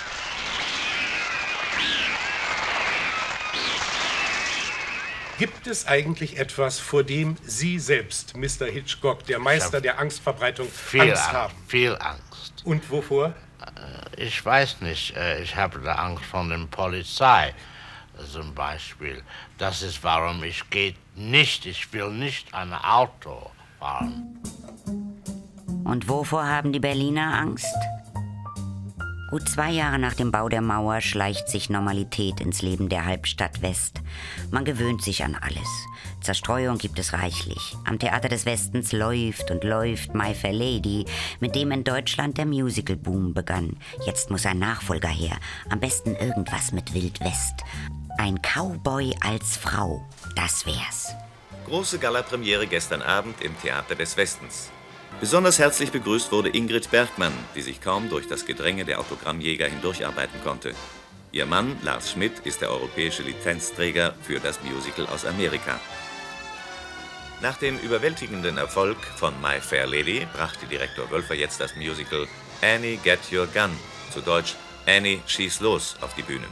Gibt es eigentlich etwas, vor dem Sie selbst, Mister Hitchcock, der Meister der Angstverbreitung, Viel Angst Angst, haben? viel Angst. Und wovor? Ich weiß nicht. Ich habe da Angst von der Polizei zum Beispiel. Das ist, warum ich geht nicht. Ich will nicht ein Auto fahren. Und wovor haben die Berliner Angst? Gut zwei Jahre nach dem Bau der Mauer schleicht sich Normalität ins Leben der Halbstadt West. Man gewöhnt sich an alles. Zerstreuung gibt es reichlich. Am Theater des Westens läuft und läuft My Fair Lady, mit dem in Deutschland der Musical-Boom begann. Jetzt muss ein Nachfolger her. Am besten irgendwas mit Wild West. Ein Cowboy als Frau, das wär's. Große Gala-Premiere gestern Abend im Theater des Westens. Besonders herzlich begrüßt wurde Ingrid Bergmann, die sich kaum durch das Gedränge der Autogrammjäger hindurcharbeiten konnte. Ihr Mann, Lars Schmidt, ist der europäische Lizenzträger für das Musical aus Amerika. Nach dem überwältigenden Erfolg von My Fair Lady brachte Direktor Wölfer jetzt das Musical Annie Get Your Gun, zu Deutsch Annie schieß los, auf die Bühne.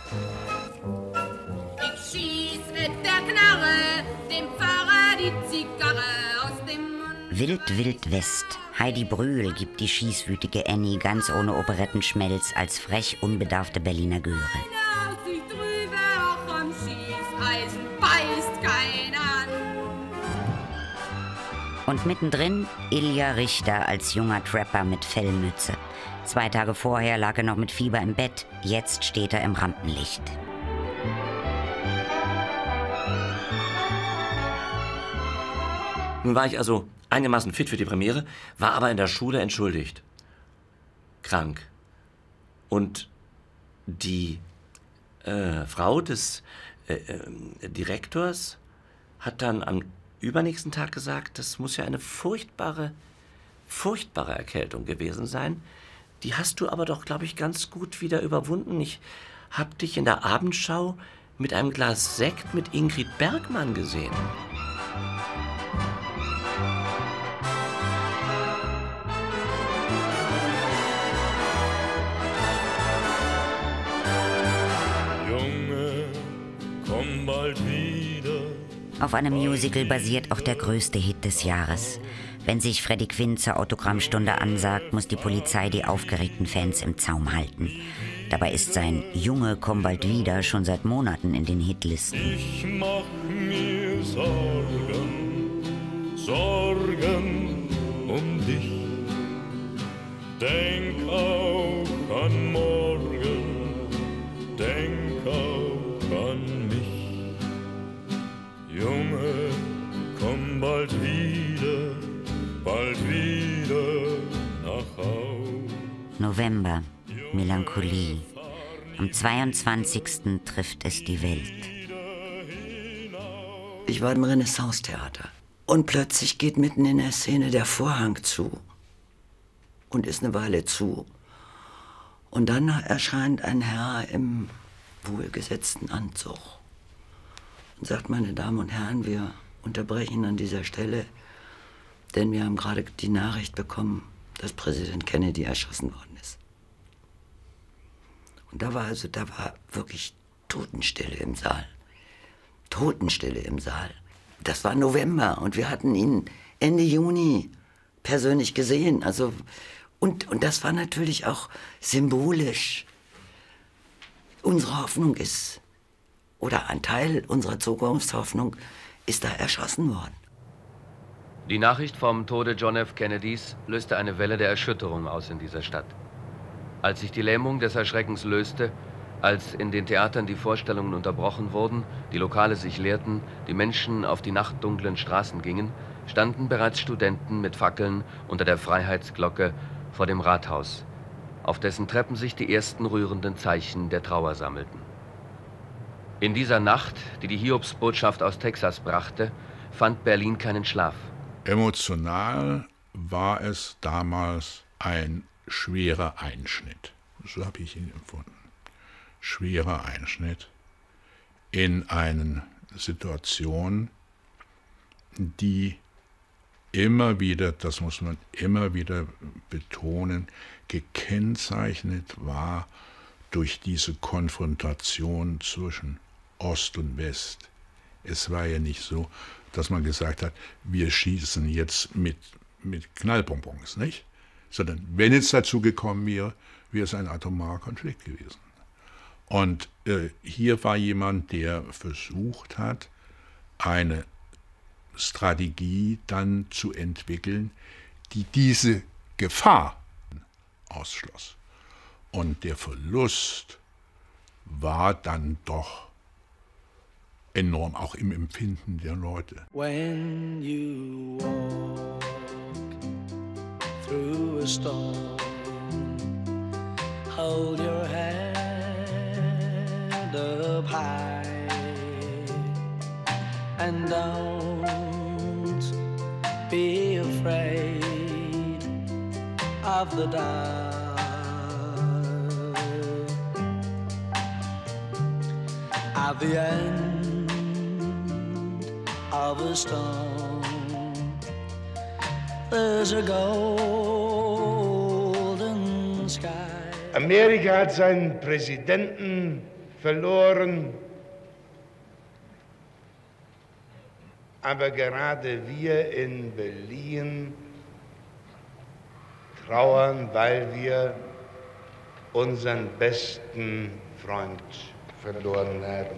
Ich schieß mit der Knarre, dem Pfarrer die Zigarre aus dem Mund. Wild, Wild West. Heidi Brühl gibt die schießwütige Annie ganz ohne Operettenschmelz als frech unbedarfte Berliner Göre. Aus sich drüber, auch am Schießeisen beißt keiner an. Und mittendrin Ilja Richter als junger Trapper mit Fellmütze. Zwei Tage vorher lag er noch mit Fieber im Bett, jetzt steht er im Rampenlicht. Nun war ich also einigermaßen fit für die Premiere, war aber in der Schule entschuldigt. Krank. Und die äh, Frau des äh, äh, Direktors hat dann am übernächsten Tag gesagt, das muss ja eine furchtbare, furchtbare Erkältung gewesen sein. Die hast du aber doch, glaube ich, ganz gut wieder überwunden. Ich hab dich in der Abendschau mit einem Glas Sekt mit Ingrid Bergmann gesehen. Junge, komm bald wieder. Auf einem Musical basiert auch der größte Hit des Jahres. Wenn sich Freddie Quinn zur Autogrammstunde ansagt, muss die Polizei die aufgeregten Fans im Zaum halten. Dabei ist sein Junge, komm bald wieder schon seit Monaten in den Hitlisten. Ich mach mir Sorgen, Sorgen um dich. Denk auch an morgen, denk auch an mich. Junge, komm bald wieder, bald wieder nach Haus. November, Melancholie. Am zweiundzwanzigsten trifft es die Welt. Ich war im Renaissance-Theater. Und plötzlich geht mitten in der Szene der Vorhang zu. Und ist eine Weile zu. Und dann erscheint ein Herr im wohlgesetzten Anzug. Und sagt, meine Damen und Herren, wir unterbrechen an dieser Stelle, denn wir haben gerade die Nachricht bekommen, dass Präsident Kennedy erschossen worden ist. Und da war also, da war wirklich Totenstille im Saal. Totenstille im Saal. Das war November und wir hatten ihn Ende Juni persönlich gesehen. Also, und, und das war natürlich auch symbolisch. Unsere Hoffnung ist, oder ein Teil unserer Zukunftshoffnung ist da erschossen worden. Die Nachricht vom Tode John F. Kennedys löste eine Welle der Erschütterung aus in dieser Stadt. Als sich die Lähmung des Erschreckens löste, als in den Theatern die Vorstellungen unterbrochen wurden, die Lokale sich leerten, die Menschen auf die nachtdunklen Straßen gingen, standen bereits Studenten mit Fackeln unter der Freiheitsglocke vor dem Rathaus, auf dessen Treppen sich die ersten rührenden Zeichen der Trauer sammelten. In dieser Nacht, die die Hiobsbotschaft aus Texas brachte, fand Berlin keinen Schlaf. Emotional war es damals ein schwerer Einschnitt. So habe ich ihn empfunden. Schwerer Einschnitt in eine Situation, die immer wieder, das muss man immer wieder betonen, gekennzeichnet war durch diese Konfrontation zwischen Ost und West. Es war ja nicht so, dass man gesagt hat, wir schießen jetzt mit, mit Knallbonbons, nicht? Sondern wenn es dazu gekommen wäre, wäre es ein atomarer Konflikt gewesen. Und äh, hier war jemand, der versucht hat, eine Strategie dann zu entwickeln, die diese Gefahr ausschloss. Und der Verlust war dann doch enorm, auch im Empfinden der Leute. When you walk through a storm, hold your head up high and don't be afraid of the dark. At the end of a storm, there's a golden sky. Amerika hat seinen Präsidenten verloren, aber gerade wir in Berlin trauern, weil wir unseren besten Freund verloren haben.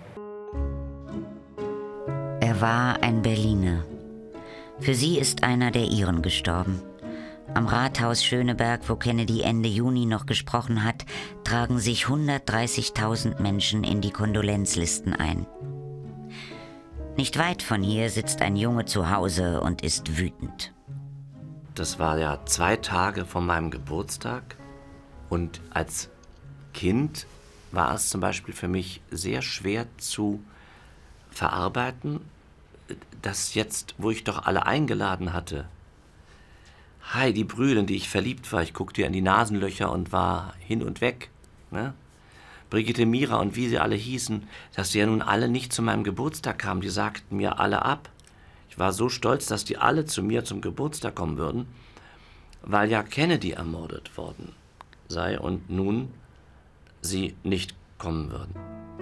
Er war ein Berliner. Für sie ist einer der ihren gestorben. Am Rathaus Schöneberg, wo Kennedy Ende Juni noch gesprochen hat, tragen sich hundertdreißigtausend Menschen in die Kondolenzlisten ein. Nicht weit von hier sitzt ein Junge zu Hause und ist wütend. Das war ja zwei Tage vor meinem Geburtstag und als Kind war es zum Beispiel für mich sehr schwer zu verarbeiten, dass jetzt, wo ich doch alle eingeladen hatte, Heidi Brühl, in die ich verliebt war, ich guckte ihr in die Nasenlöcher und war hin und weg, ne? Brigitte Mira und wie sie alle hießen, dass die ja nun alle nicht zu meinem Geburtstag kamen, die sagten mir alle ab. Ich war so stolz, dass die alle zu mir zum Geburtstag kommen würden, weil ja Kennedy ermordet worden sei und nun sie nicht kommen würden.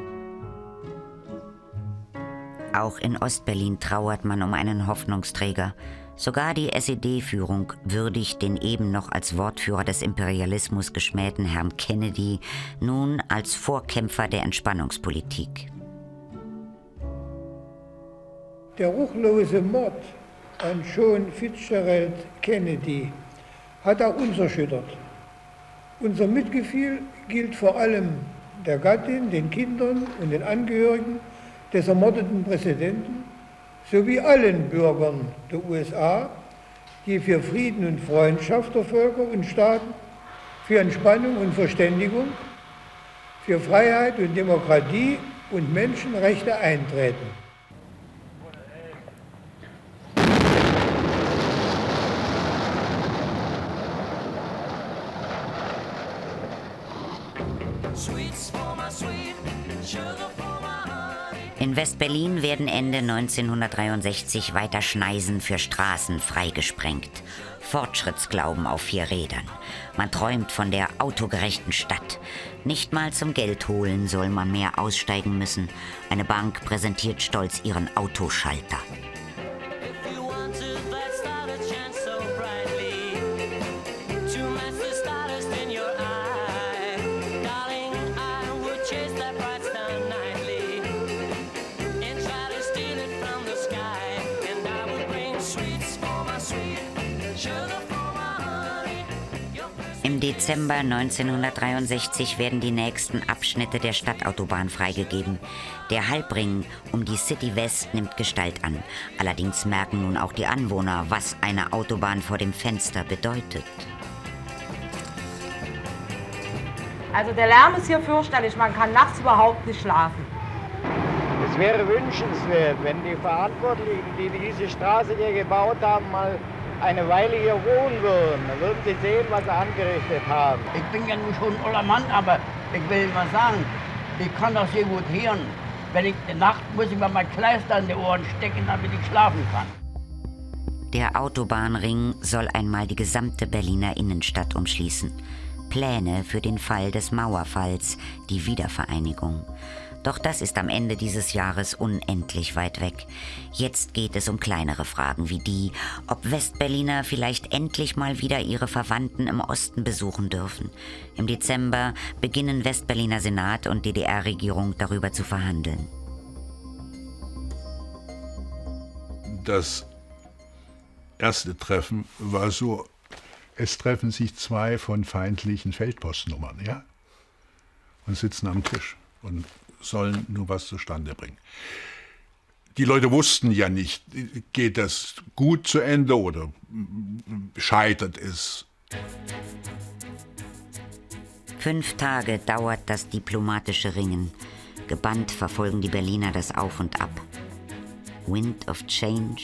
Auch in Ostberlin trauert man um einen Hoffnungsträger. Sogar die S E D-Führung würdigt den eben noch als Wortführer des Imperialismus geschmähten Herrn Kennedy nun als Vorkämpfer der Entspannungspolitik. Der ruchlose Mord an John Fitzgerald Kennedy hat auch uns erschüttert. Unser Mitgefühl gilt vor allem der Gattin, den Kindern und den Angehörigen des ermordeten Präsidenten sowie allen Bürgern der U S A, die für Frieden und Freundschaft der Völker und Staaten, für Entspannung und Verständigung, für Freiheit und Demokratie und Menschenrechte eintreten. In West-Berlin werden Ende neunzehnhundertdreiundsechzig weiter Schneisen für Straßen freigesprengt. Fortschrittsglauben auf vier Rädern. Man träumt von der autogerechten Stadt. Nicht mal zum Geld holen soll man mehr aussteigen müssen. Eine Bank präsentiert stolz ihren Autoschalter. Im Dezember neunzehnhundertdreiundsechzig werden die nächsten Abschnitte der Stadtautobahn freigegeben. Der Halbring um die City West nimmt Gestalt an. Allerdings merken nun auch die Anwohner, was eine Autobahn vor dem Fenster bedeutet. Also der Lärm ist hier fürchterlich, man kann nachts überhaupt nicht schlafen. Es wäre wünschenswert, wenn die Verantwortlichen, die diese Straße hier gebaut haben, mal eine Weile hier ruhen würden. Dann würden sie sehen, was sie angerichtet haben. Ich bin ja nun schon ein oller Mann, aber ich will mal sagen, ich kann das sehr gut hören. Wenn ich in der Nacht muss ich mir mein Kleister in die Ohren stecken, damit ich schlafen kann. Der Autobahnring soll einmal die gesamte Berliner Innenstadt umschließen. Pläne für den Fall des Mauerfalls, die Wiedervereinigung. Doch das ist am Ende dieses Jahres unendlich weit weg. Jetzt geht es um kleinere Fragen wie die, ob Westberliner vielleicht endlich mal wieder ihre Verwandten im Osten besuchen dürfen. Im Dezember beginnen Westberliner Senat und D D R-Regierung darüber zu verhandeln. Das erste Treffen war so, es treffen sich zwei von feindlichen Feldpostnummern, ja, und sitzen am Tisch und sollen nur was zustande bringen. Die Leute wussten ja nicht, geht das gut zu Ende oder scheitert es. Fünf Tage dauert das diplomatische Ringen. Gebannt verfolgen die Berliner das Auf und Ab. Wind of Change.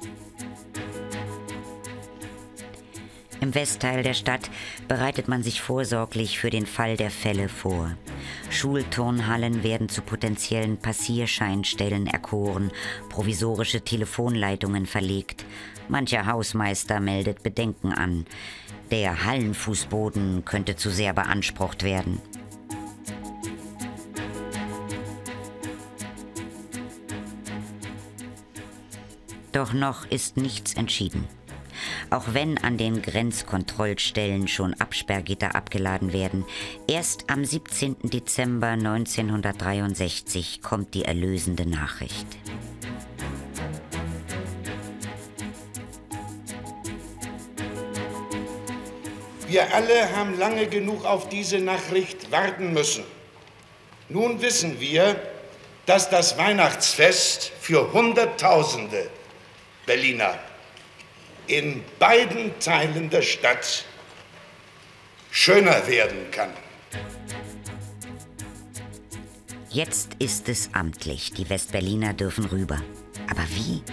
Im Westteil der Stadt bereitet man sich vorsorglich für den Fall der Fälle vor. Schulturnhallen werden zu potenziellen Passierscheinstellen erkoren, provisorische Telefonleitungen verlegt. Mancher Hausmeister meldet Bedenken an. Der Hallenfußboden könnte zu sehr beansprucht werden. Doch noch ist nichts entschieden. Auch wenn an den Grenzkontrollstellen schon Absperrgitter abgeladen werden, erst am siebzehnten Dezember neunzehnhundertdreiundsechzig kommt die erlösende Nachricht. Wir alle haben lange genug auf diese Nachricht warten müssen. Nun wissen wir, dass das Weihnachtsfest für Hunderttausende Berliner in beiden Teilen der Stadt schöner werden kann. Jetzt ist es amtlich. Die Westberliner dürfen rüber. Aber wie?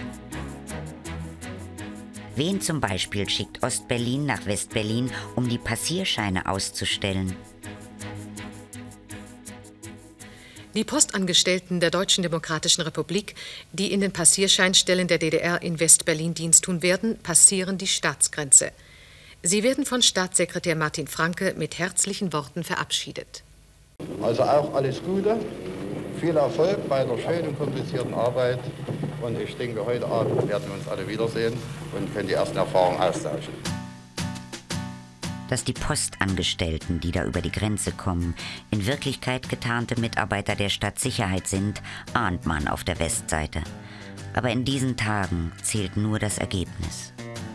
Wen zum Beispiel schickt Ostberlin nach Westberlin, um die Passierscheine auszustellen? Die Postangestellten der Deutschen Demokratischen Republik, die in den Passierscheinstellen der D D R in Westberlin Dienst tun werden, passieren die Staatsgrenze. Sie werden von Staatssekretär Martin Franke mit herzlichen Worten verabschiedet. Also auch alles Gute, viel Erfolg bei der schönen, komplizierten Arbeit. Und ich denke, heute Abend werden wir uns alle wiedersehen und können die ersten Erfahrungen austauschen. Dass die Postangestellten, die da über die Grenze kommen, in Wirklichkeit getarnte Mitarbeiter der Stadtsicherheit sind, ahnt man auf der Westseite. Aber in diesen Tagen zählt nur das Ergebnis.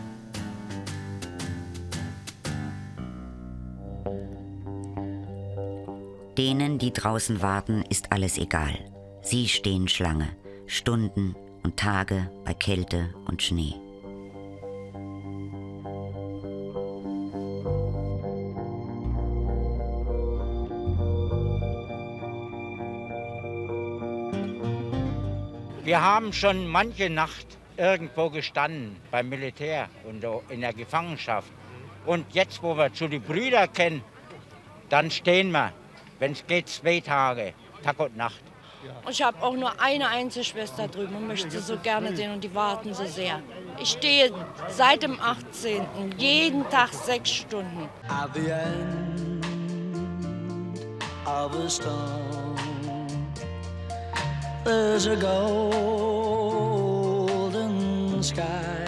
Denen, die draußen warten, ist alles egal. Sie stehen Schlange, Stunden und Tage bei Kälte und Schnee. Wir haben schon manche Nacht irgendwo gestanden, beim Militär und in der Gefangenschaft. Und jetzt, wo wir zu den Brüdern kennen, dann stehen wir, wenn es geht, zwei Tage, Tag und Nacht. Ich habe auch nur eine einzige Schwester drüben und möchte sie so gerne sehen und die warten so sehr. Ich stehe seit dem achtzehnten jeden Tag sechs Stunden. At the end of a storm, there's a golden sky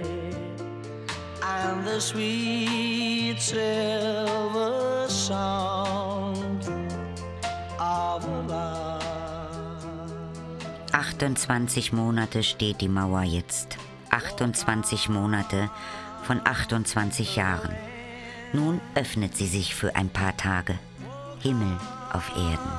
and the sweet silver sound of a love. achtundzwanzig Monate steht die Mauer jetzt. achtundzwanzig Monate von achtundzwanzig Jahren. Nun öffnet sie sich für ein paar Tage. Himmel auf Erden.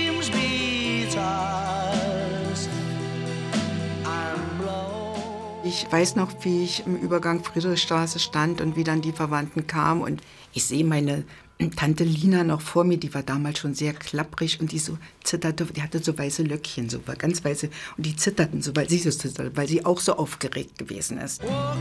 Ich Ich weiß noch, wie ich im Übergang Friedrichstraße stand und wie dann die Verwandten kamen. Und ich sehe meine Tante Lina noch vor mir, die war damals schon sehr klapprig und die so zitterte, die hatte so weiße Löckchen, so ganz weiße, und die zitterten so, weil sie so zitterte, weil sie auch so aufgeregt gewesen ist.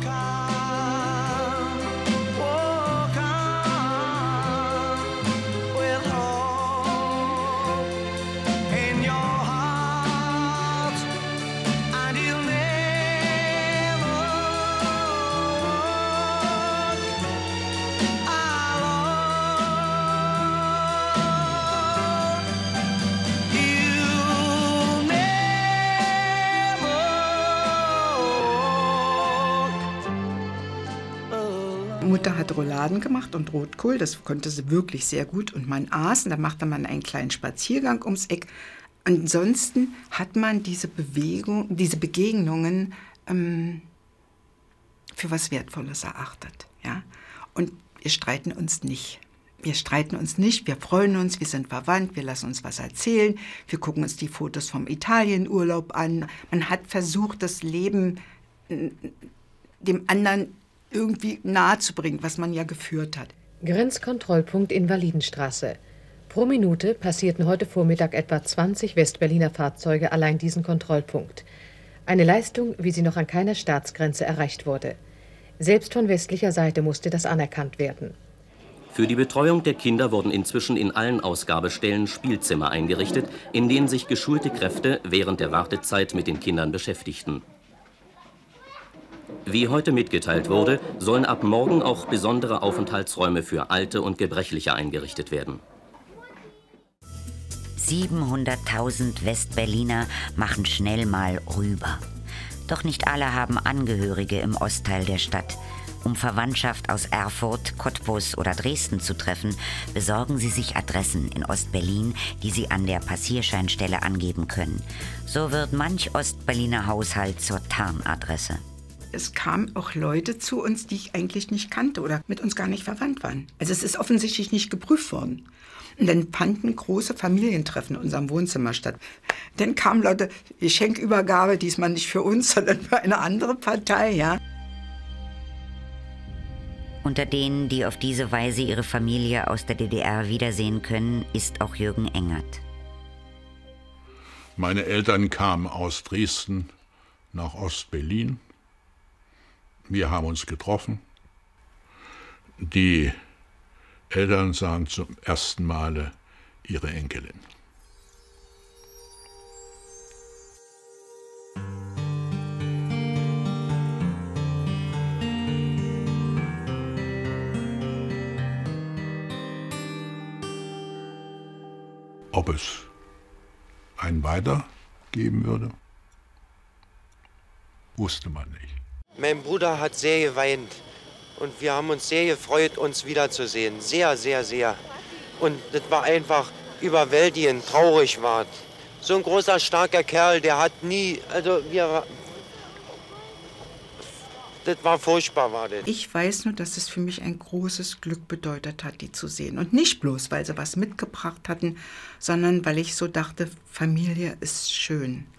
Mutter hat Rouladen gemacht und Rotkohl, das konnte sie wirklich sehr gut. Und man aß, und da machte man einen kleinen Spaziergang ums Eck. Ansonsten hat man diese Bewegung, diese Begegnungen ähm, für was Wertvolles erachtet. Ja? Und wir streiten uns nicht. Wir streiten uns nicht, wir freuen uns, wir sind verwandt, wir lassen uns was erzählen, wir gucken uns die Fotos vom Italienurlaub an. Man hat versucht, das Leben äh, dem anderen irgendwie nahe zu bringen, was man ja geführt hat. Grenzkontrollpunkt Invalidenstraße. Pro Minute passierten heute Vormittag etwa zwanzig Westberliner Fahrzeuge allein diesen Kontrollpunkt. Eine Leistung, wie sie noch an keiner Staatsgrenze erreicht wurde. Selbst von westlicher Seite musste das anerkannt werden. Für die Betreuung der Kinder wurden inzwischen in allen Ausgabestellen Spielzimmer eingerichtet, in denen sich geschulte Kräfte während der Wartezeit mit den Kindern beschäftigten. Wie heute mitgeteilt wurde, sollen ab morgen auch besondere Aufenthaltsräume für Alte und Gebrechliche eingerichtet werden. siebenhunderttausend Westberliner machen schnell mal rüber. Doch nicht alle haben Angehörige im Ostteil der Stadt. Um Verwandtschaft aus Erfurt, Cottbus oder Dresden zu treffen, besorgen sie sich Adressen in Ostberlin, die sie an der Passierscheinstelle angeben können. So wird manch Ostberliner Haushalt zur Tarnadresse. Es kamen auch Leute zu uns, die ich eigentlich nicht kannte oder mit uns gar nicht verwandt waren. Also es ist offensichtlich nicht geprüft worden. Und dann fanden große Familientreffen in unserem Wohnzimmer statt. Dann kamen Leute, Geschenkübergabe, diesmal nicht für uns, sondern für eine andere Partei, ja. Unter denen, die auf diese Weise ihre Familie aus der D D R wiedersehen können, ist auch Jürgen Engert. Meine Eltern kamen aus Dresden nach Ostberlin. Wir haben uns getroffen. Die Eltern sahen zum ersten Male ihre Enkelin. Ob es ein Weiter geben würde, wusste man nicht. Mein Bruder hat sehr geweint und wir haben uns sehr gefreut, uns wiederzusehen. Sehr, sehr, sehr. Und das war einfach überwältigend, traurig war. So ein großer, starker Kerl, der hat nie, also wir, das war furchtbar, war das. Ich weiß nur, dass es für mich ein großes Glück bedeutet hat, die zu sehen. Und nicht bloß, weil sie was mitgebracht hatten, sondern weil ich so dachte, Familie ist schön.